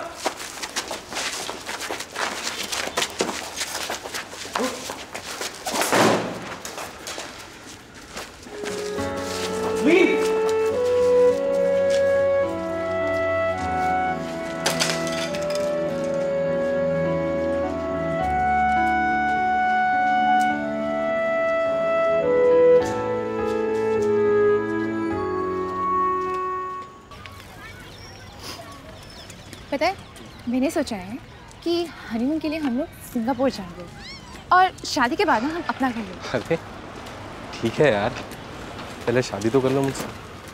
पता है, मैंने सोचा है कि हनीमून के लिए हम लोग सिंगापुर जाएंगे और शादी के बाद ना हम अपना घर लेंगे। अरे ठीक है यार, पहले शादी तो कर लो मुझसे।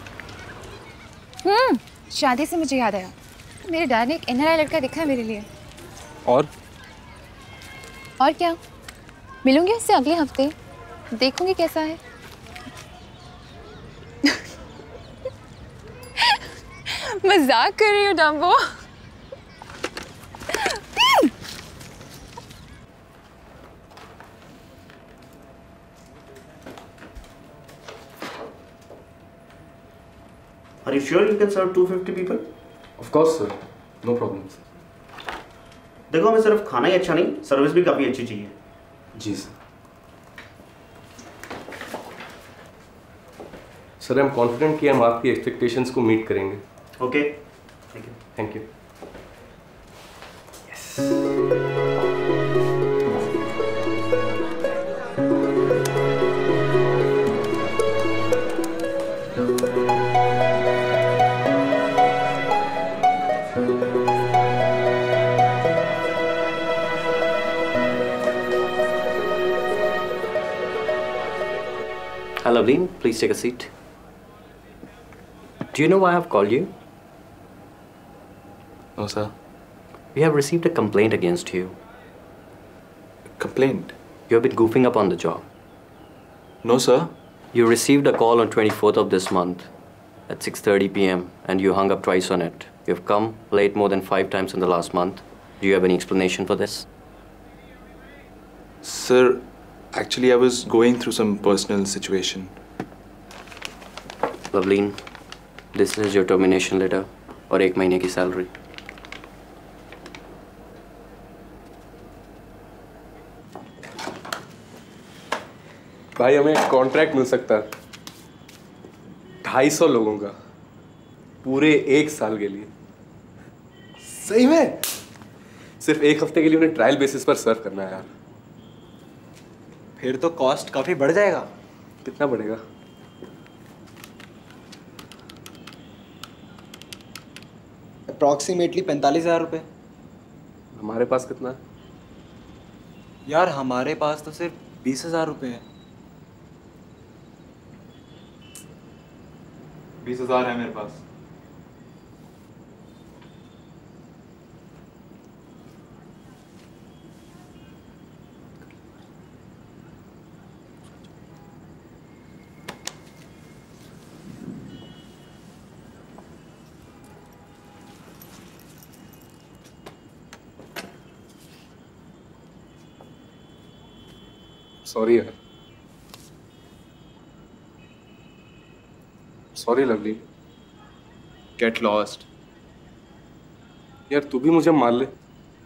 शादी से मुझे याद आया, मेरे डैड ने एक NRI लड़का देखा है मेरे लिए। और क्या, मिलूंगी उससे अगले हफ्ते, देखूंगी कैसा है। मजाक कर रही हूँ dumbo. Are you sure you can serve 250 people? Of course sir, no problems. देखो हमें सिर्फ खाना ही अच्छा नहीं, सर्विस भी काफी अच्छी चाहिए। जी sir. Sir I am confident कि हम आपकी एक्सपेक्टेशंस को मीट करेंगे। Okay, thank you. Hello, Levine. Please take a seat. Do you know why I've called you? No, sir. We have received a complaint against you. Complaint? You have been goofing up on the job. No, sir. You received a call on 24th of this month at 6:30 p.m. and you hung up twice on it. You've come late more than 5 times in the last month. Do you have any explanation for this? Sir, actually I was going through some personal situation. Loveleen, this is your termination letter और 1 महीने की salary. भाई हमें एक contract मिल सकता है 250 लोगों का पूरे 1 साल के लिए। सही में? सिर्फ 1 हफ्ते के लिए उन्हें ट्रायल बेसिस पर सर्व करना है यार। फिर तो कॉस्ट काफी बढ़ जाएगा। कितना बढ़ेगा? अप्रॉक्सीमेटली 45,000 रुपये। हमारे पास कितना है? यार हमारे पास तो सिर्फ 20,000 रुपये है। 20,000 है मेरे पास। सॉरी यार। Sorry lovely. Get lost. यार तू भी मुझे मार ले।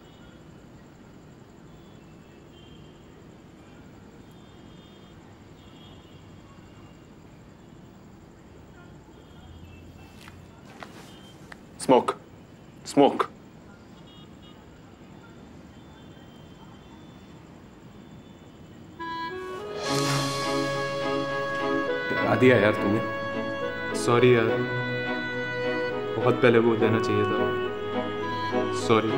Smoke smoke. आ दिया यार तूने। सॉरी यार, बहुत पहले बोल देना चाहिए था। सॉरी।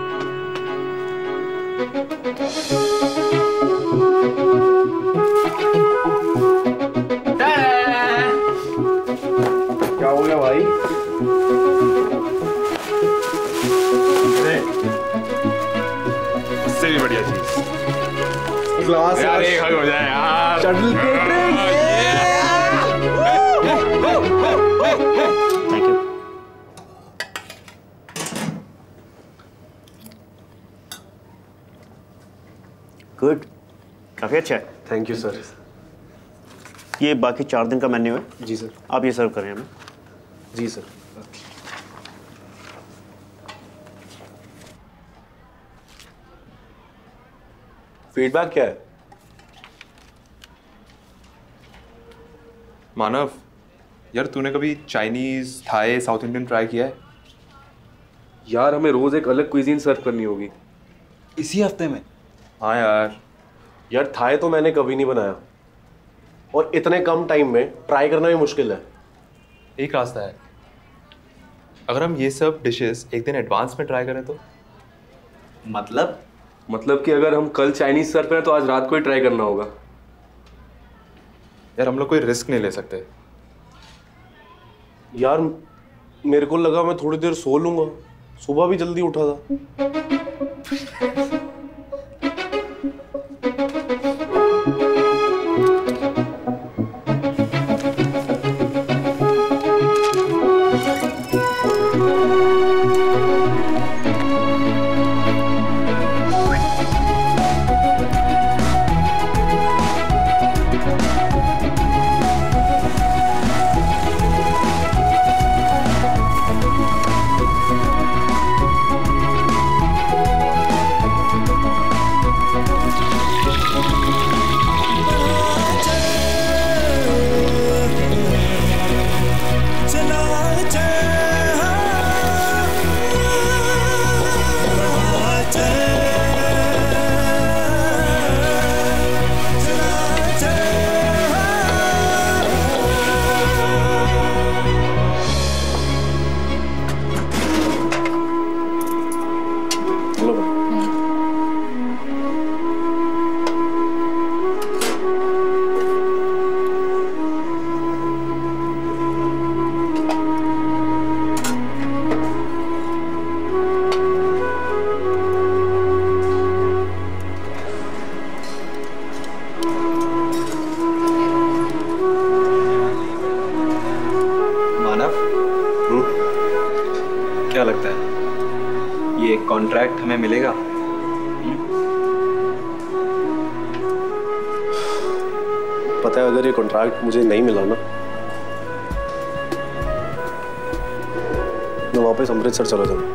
क्या हो गया भाई? उससे भी बढ़िया चीज। ग्लास यार एक हग हो जाए यार। चटल थैंक यू। गुड, काफ़ी अच्छा है। Thank you sir. ये बाकी 4 दिन का मेन्यू है। जी सर। आप ये सर्व करें हमें। जी सर। फीडबैक क्या है? मानव, यार तूने कभी Chinese, Thai, South Indian try किया है? यार हमें रोज एक अलग क्विजीन सर्व करनी होगी। इसी हफ्ते में? हाँ यार। यार थाई तो मैंने कभी नहीं बनाया, और इतने कम टाइम में ट्राई करना भी मुश्किल है। एक रास्ता है, अगर हम ये सब डिशेस एक दिन एडवांस में ट्राई करें तो? मतलब कि अगर हम कल चाइनीज सर्व करें तो आज रात को ही ट्राई करना होगा। यार हम लोग कोई रिस्क नहीं ले सकते। यार मेरे को लगा मैं थोड़ी देर सो लूंगा, सुबह भी जल्दी उठा था। क्या लगता है ये कॉन्ट्रैक्ट हमें मिलेगा? पता है अगर ये कॉन्ट्रैक्ट मुझे नहीं मिला ना, मैं वापस अमृतसर चला जाऊँ।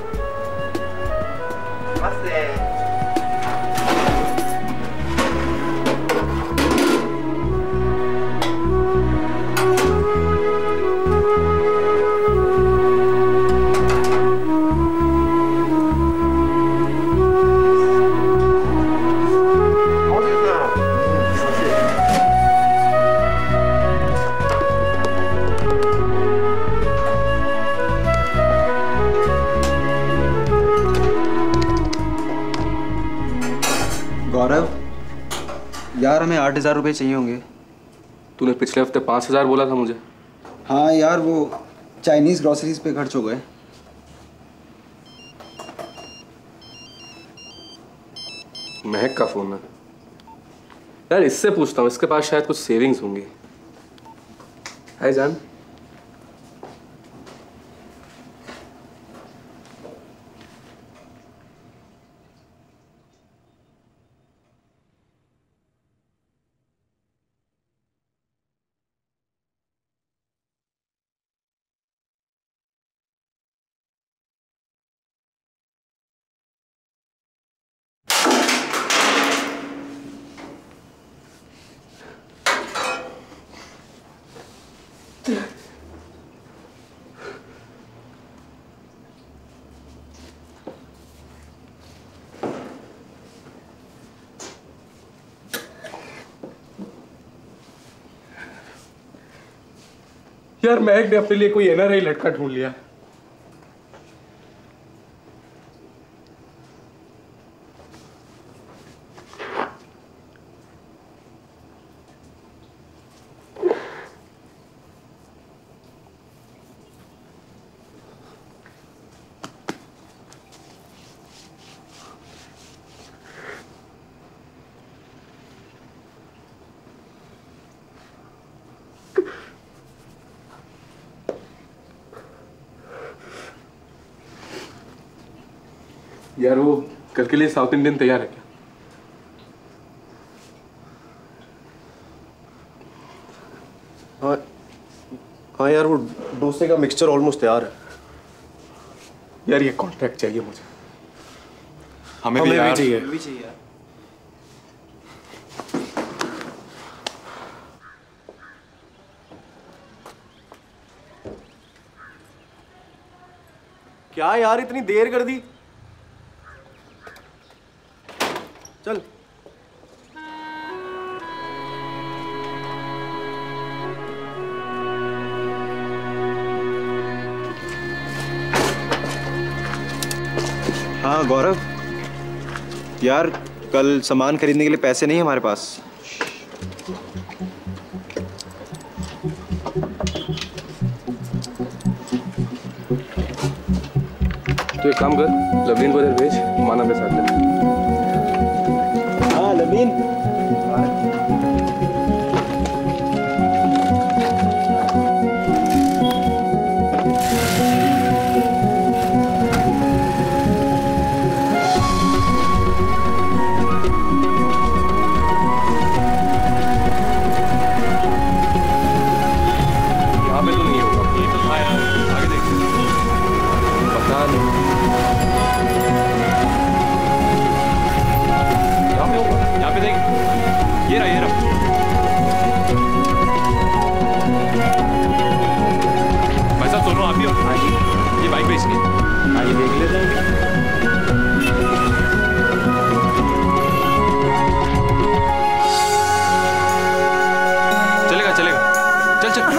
गौरव, यार हमें 8,000 रुपये चाहिए होंगे। तूने पिछले हफ्ते 5,000 बोला था मुझे। हाँ यार, वो चाइनीज ग्रोसरीज पे खर्च हो गए। महक का फोन है यार, इससे पूछता हूँ, इसके पास शायद कुछ सेविंग्स होंगी। हाय जान। यार महक ने अपने लिए कोई एनआरआई लड़का ढूंढ लिया। यार वो कल के लिए साउथ इंडियन तैयार है क्या? हाँ यार वो डोसे का मिक्सचर ऑलमोस्ट तैयार है। यार ये कॉन्ट्रैक्ट चाहिए मुझे। हमें भी चाहिए। क्या यार इतनी देर कर दी? चल। हाँ गौरव, यार कल सामान खरीदने के लिए पैसे नहीं है हमारे पास। तो एक काम कर, लवलीन को इधर भेज, मानव के साथ ले। हाँ लवलीन। यहाँ पे तो नहीं होगा। ये तो था यार, आगे देखते हैं। पता नहीं। यहाँ पे होगा, यहाँ पे देख। ये रहा, ये रहा। भाई साहब सोनू आप ही हो? हाँ जी। ये बाइक बेचनी है। हाँ ये देख लेते हैं। चलेगा चलेगा, चल चल।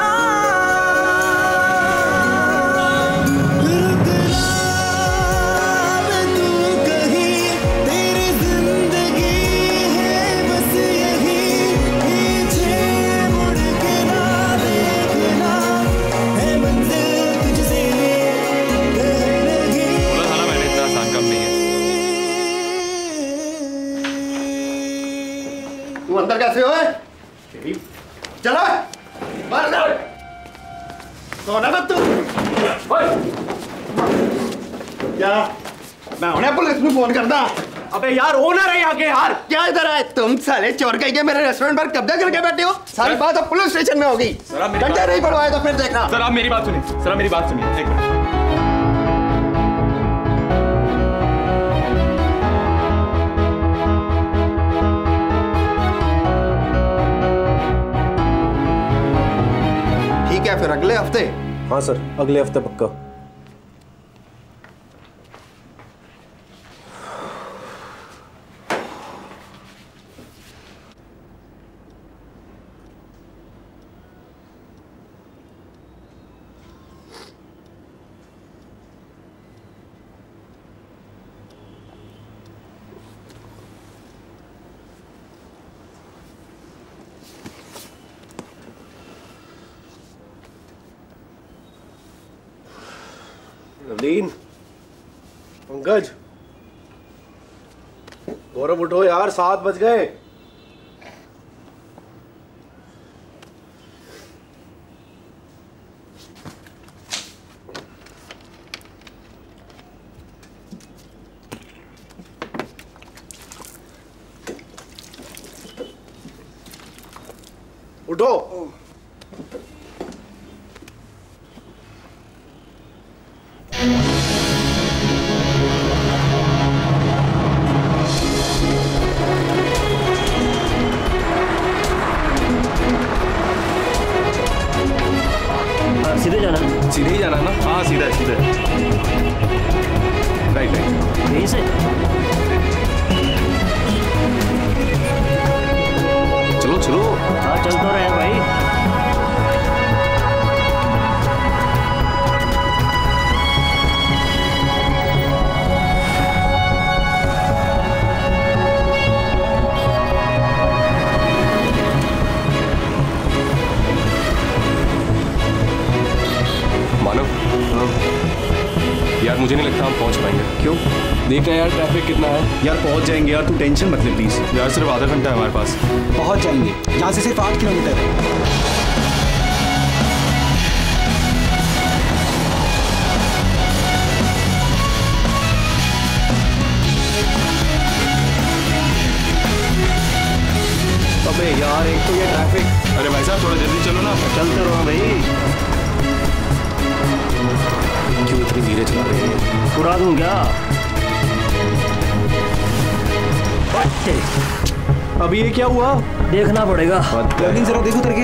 तू अंदर कैसे हो? चलो मार दो। कौन है तू? क्या मैं उन्हें पुलिस में फोन करता? अबे यार ओनर है यहाँ के यार। क्या इधर आए तुम साले चोर कहीं के मेरे रेस्टोरेंट पर कब्जा करके बैठे हो? सारी बात अब पुलिस स्टेशन में होगी। डंडे नहीं पड़वाए तो फिर देखना। सर आप मेरी बात सुनिए, सर आप मेरी बात सुनिए एक मिनट। ठीक है फिर अगले हफ्ते। हाँ सर अगले हफ्ते पक्का। नवलीन, पंकज, गौरव उठो यार, 7 बज गए। उठो। सीधे जाना? सीधे ही जाना ना? हाँ सीधा है, सीधा है। राइट राइट यहीं से? चलो चलो। हाँ चल तो रहे हैं भाई। यार मुझे नहीं लगता हम पहुंच पाएंगे। क्यों? देख रहे यार ट्रैफिक कितना है। यार पहुंच जाएंगे यार, तू टेंशन मत ले प्लीज। यार सिर्फ आधा घंटा है हमारे पास। पहुंच जाएंगे, यहाँ से सिर्फ 8 किलोमीटर है। अबे यार एक तो ये ट्रैफिक। अरे भाई साहब थोड़ा जल्दी चलो ना। चलते रहो भाई। क्यों इतनी धीरे चला रहे हैं? उड़ा दूं क्या? अभी ये क्या हुआ? देखना पड़ेगा। जरा देखो करके।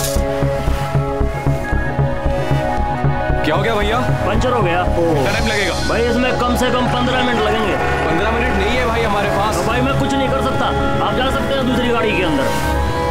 क्या हो गया भैया? पंचर हो गया। कितना टाइम लगेगा? भाई इसमें कम से कम 15 मिनट लगेंगे। 15 मिनट नहीं है भाई हमारे पास। तो भाई मैं कुछ नहीं कर सकता, आप जा सकते हैं दूसरी गाड़ी के अंदर।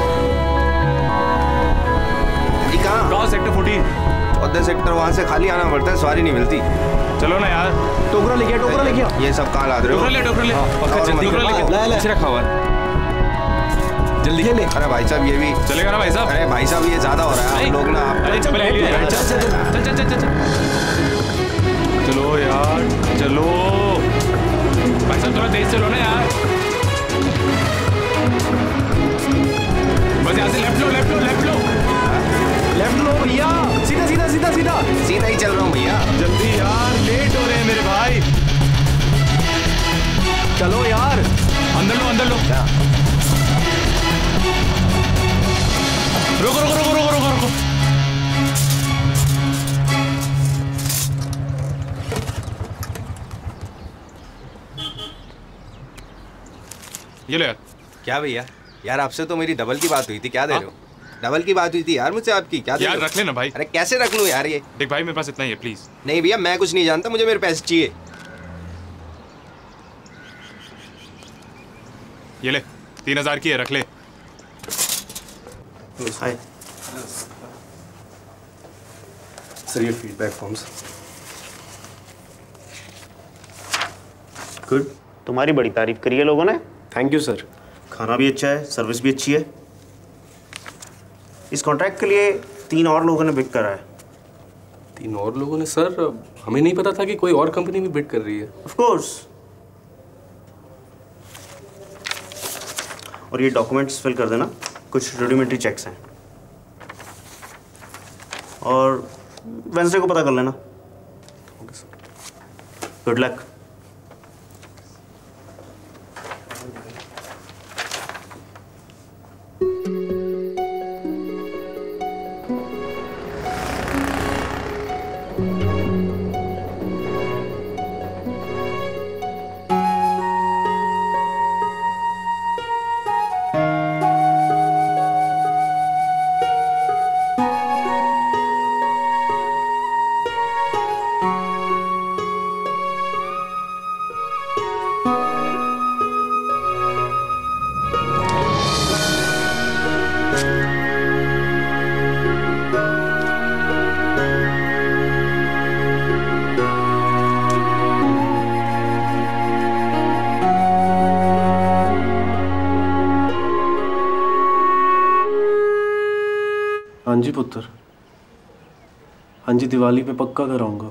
कहाँ? सेक्टर 14। चौदह सेक्टर, वहाँ से खाली आना पड़ता है, सवारी नहीं मिलती। चलो ना यार। टोकरा लेके, टोकरा लेके। ये सब कहाँ ला रहे हो? टोकरा ले। पक्का जल्दी लेके रखा हुआ है। जल्दी ले। अरे भाई साहब ये भी चलेगा ना भाई साहब? अरे भाई साहब ये ज्यादा हो रहा है, आप लोग ना आप चलो यार चलो भाई साहब, थोड़ा तेज चलो ना यार। बस यहाँ से लेफ्ट लो भैया। सीधा ही चल रहा हूँ भैया। जल्दी यार, लेट हो रहे हैं मेरे भाई। चलो यार। अंदर लो। रुको। ये ले यार। क्या भैया? यार आपसे तो मेरी डबल की बात हुई थी, क्या दे रहे हो? डबल की बात हुई थी यार मुझसे आपकी, क्या दे यार रहे हो? रख लेना भाई। अरे कैसे रख लूं यार ये? देख भाई मेरे पास इतना ही है, प्लीज। नहीं भैया मैं कुछ नहीं जानता, मुझे मेरे पैसे चाहिए। ये ले 3000 की है, रख ले। हाय सर, ये फीडबैक फॉर्म्स। गुड, तुम्हारी बड़ी तारीफ करी है लोगों ने। Thank you sir. खाना भी अच्छा है, सर्विस भी अच्छी है। इस कॉन्ट्रैक्ट के लिए 3 और लोगों ने बिड करा है। 3 और लोगों ने? सर हमें नहीं पता था कि कोई और कंपनी भी बिड कर रही है। Of course. और ये डॉक्यूमेंट्स फिल कर देना, कुछ रुडिमेंट्री चेक्स हैं। और वेंसडे को पता कर लेना। Okay sir. Good luck. हाँ जी पुत्र, हाँ जी दिवाली पे पक्का कराऊंगा।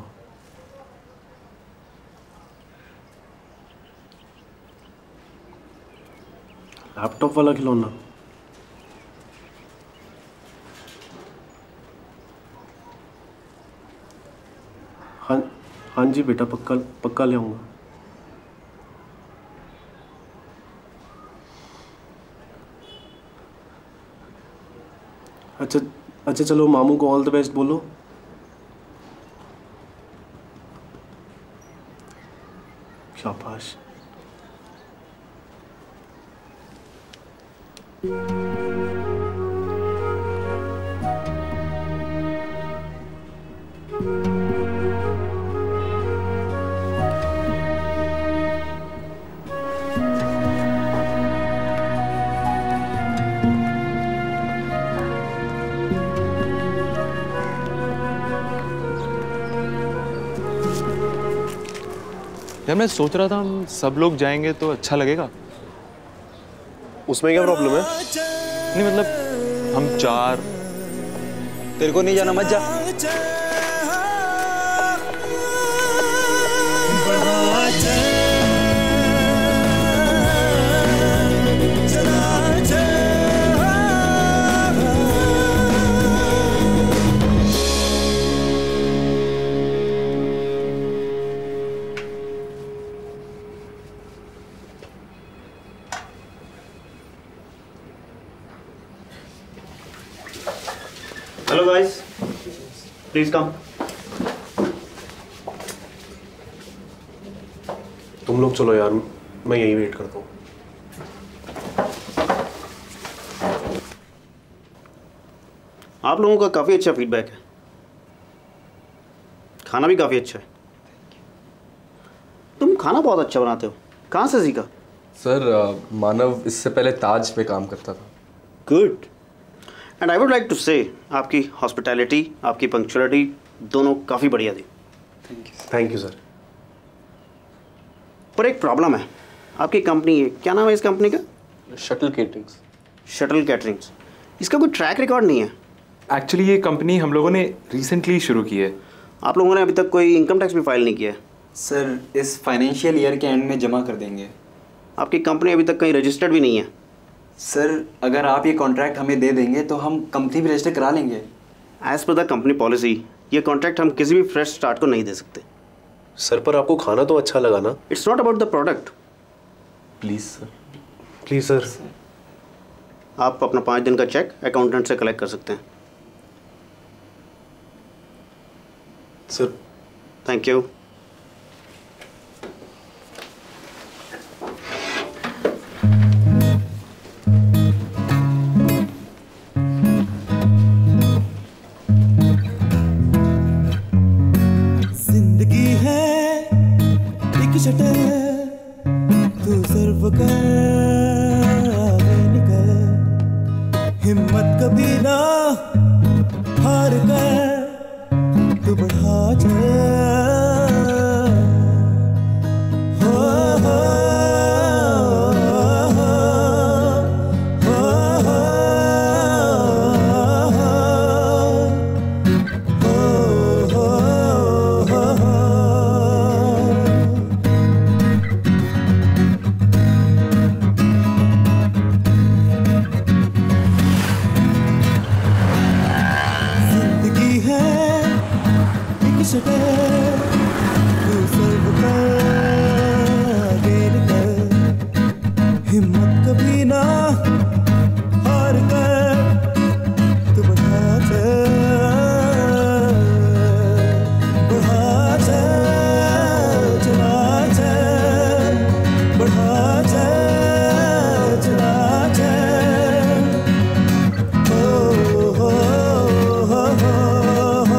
लैपटॉप वाला खिलौना? हाँ जी बेटा, पक्का ले आऊंगा। अच्छा चलो, मामू को ऑल द बेस्ट बोलो। शाबाश। यार मैं सोच रहा था हम सब लोग जाएंगे तो अच्छा लगेगा। उसमें क्या प्रॉब्लम है? नहीं मतलब हम 4। तेरे को नहीं जाना, मत जा। Please come. तुम लोग चलो यार, मैं यही वेट करता हूँ। आप लोगों का काफ़ी अच्छा फीडबैक है, खाना भी काफ़ी अच्छा है। तुम खाना बहुत अच्छा बनाते हो, कहाँ से सीखा? सर मानव इससे पहले ताज पे काम करता था। Good. And I would like to say आपकी हॉस्पिटैलिटी, आपकी पंक्चुअलिटी दोनों काफ़ी बढ़िया थी। Thank you sir. पर एक प्रॉब्लम है, आपकी कंपनी है, क्या नाम है इस कंपनी का? Shuttle Caterings. Shuttle Caterings. इसका कोई ट्रैक रिकॉर्ड नहीं है। एक्चुअली ये कंपनी हम लोगों ने रिसेंटली शुरू की है। आप लोगों ने अभी तक कोई इनकम टैक्स भी फाइल नहीं किया है? सर इस फाइनेंशियल ईयर के एंड में जमा कर देंगे। आपकी कंपनी अभी तक कहीं रजिस्टर्ड भी नहीं है? सर अगर आप ये कॉन्ट्रैक्ट हमें दे देंगे तो हम कंपनी भी रजिस्टर करा लेंगे। As per the company policy ये कॉन्ट्रैक्ट हम किसी भी फ्रेश स्टार्ट को नहीं दे सकते। सर पर आपको खाना तो अच्छा लगा ना? It's not about the product. Please sir. Please sir. आप अपना 5 दिन का चेक अकाउंटेंट से कलेक्ट कर सकते हैं। Sir thank you. जिंदगी है एक शटर, तू सर्व कर आगे निकल, हिम्मत कभी ना हार कर तू बढ़ा चल। हो हो हिम्मत कभी ना हार कर तू बढ़ा चल, बढ़ा चल, चला चल, बढ़ा चल, चला चल। हो हो हो हो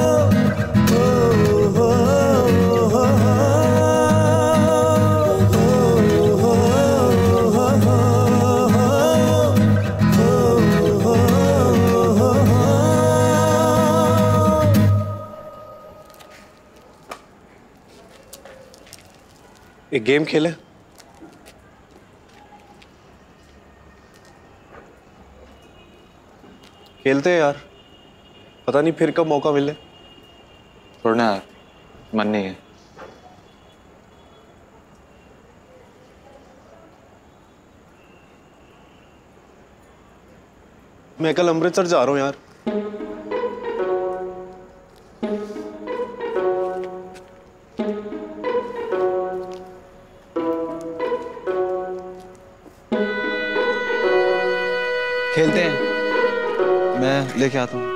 एक गेम खेले? खेलते हैं यार, पता नहीं फिर कब मौका मिले। छोड़ना यार, मन नहीं है। मैं कल अमृतसर जा रहा हूँ यार। खेलते हैं, मैं लेके आता हूँ।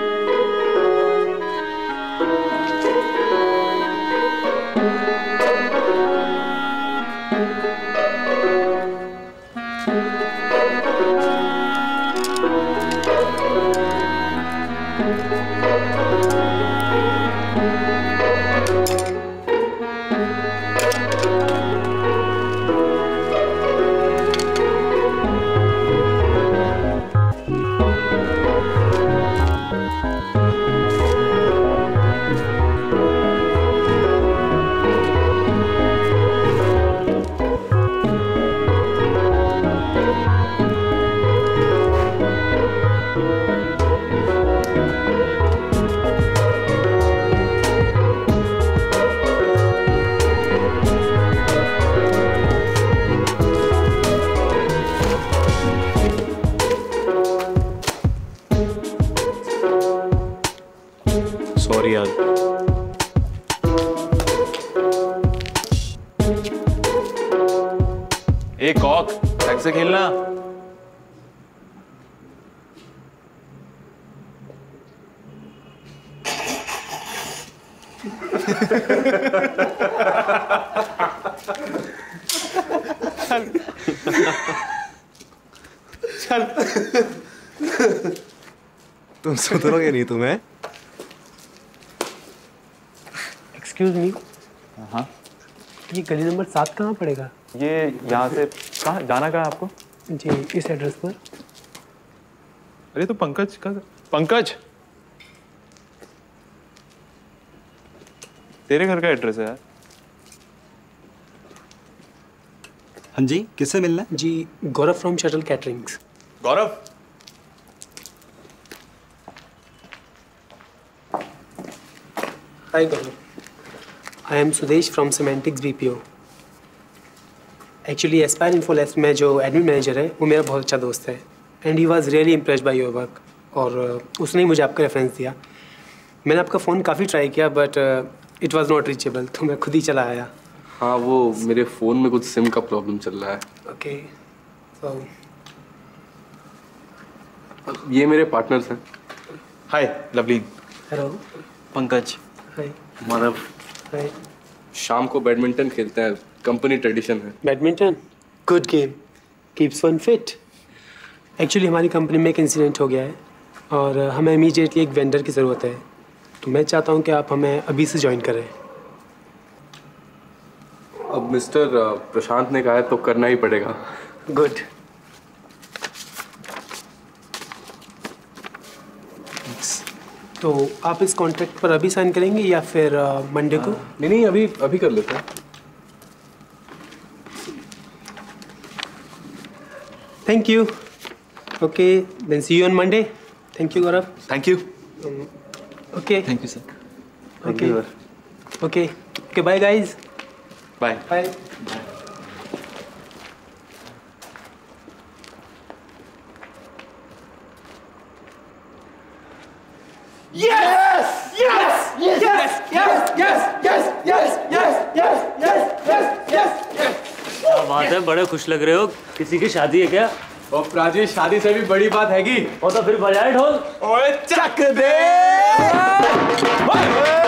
सॉरी यार। एक कॉक ढंग से खेलना। चल तुम सुधरोगे नहीं तुम्हें? Excuse me. हाँ ये गली नंबर 7 कहाँ पड़ेगा? ये यहाँ से कहाँ जाना कहाँ आपको? जी इस एड्रेस पर। अरे तो पंकज का पंकज तेरे घर का एड्रेस है यार। हाँ जी, किससे मिलना है? जी Gaurav from Shuttle Caterings. Gaurav hi Gaurav, I am Sudesh from Semantics BPO। Actually Aspire Infoless में जो एडमिन मैनेजर है वो मेरा बहुत अच्छा दोस्त है and he was really impressed by your work और उसने ही मुझे आपका रेफरेंस दिया। मैंने आपका फ़ोन काफ़ी ट्राई किया but it was not reachable, तो मैं खुद ही चला आया। हाँ वो मेरे फ़ोन में कुछ सिम का प्रॉब्लम चल रहा है। ओके सो ये मेरे पार्टनर्स हैं। Hi Lovleen. Hello Pankaj. Hi Manav. Hi. शाम को बैडमिंटन खेलते हैं, कंपनी ट्रेडिशन है। Badminton good game, keeps one fit. Actually हमारी कंपनी में एक इंसिडेंट हो गया है और हमें इमीडिएटली एक वेंडर की ज़रूरत है, तो मैं चाहता हूँ कि आप हमें अभी से ज्वाइन करें। अब मिस्टर प्रशांत ने कहा है तो करना ही पड़ेगा। गुड। तो आप इस कॉन्ट्रैक्ट पर अभी साइन करेंगे या फिर मंडे को? नहीं अभी कर लेते हैं। Thank you. Okay then see you on Monday. Thank you Gaurav. Thank you. Okay thank you sir. Okay okay okay bye guys. Bye bye. Yes! Yes! Yes! Yes! Yes! Yes! Yes! Yes! Yes! Yes! Yes! Yes! Yes! Yes! क्या बात है, बड़े खुश लग रहे हो। किसी की शादी है क्या? और प्राची शादी से भी बड़ी बात हैगी। और तो फिर बजाए ढोल। ओए चक दे।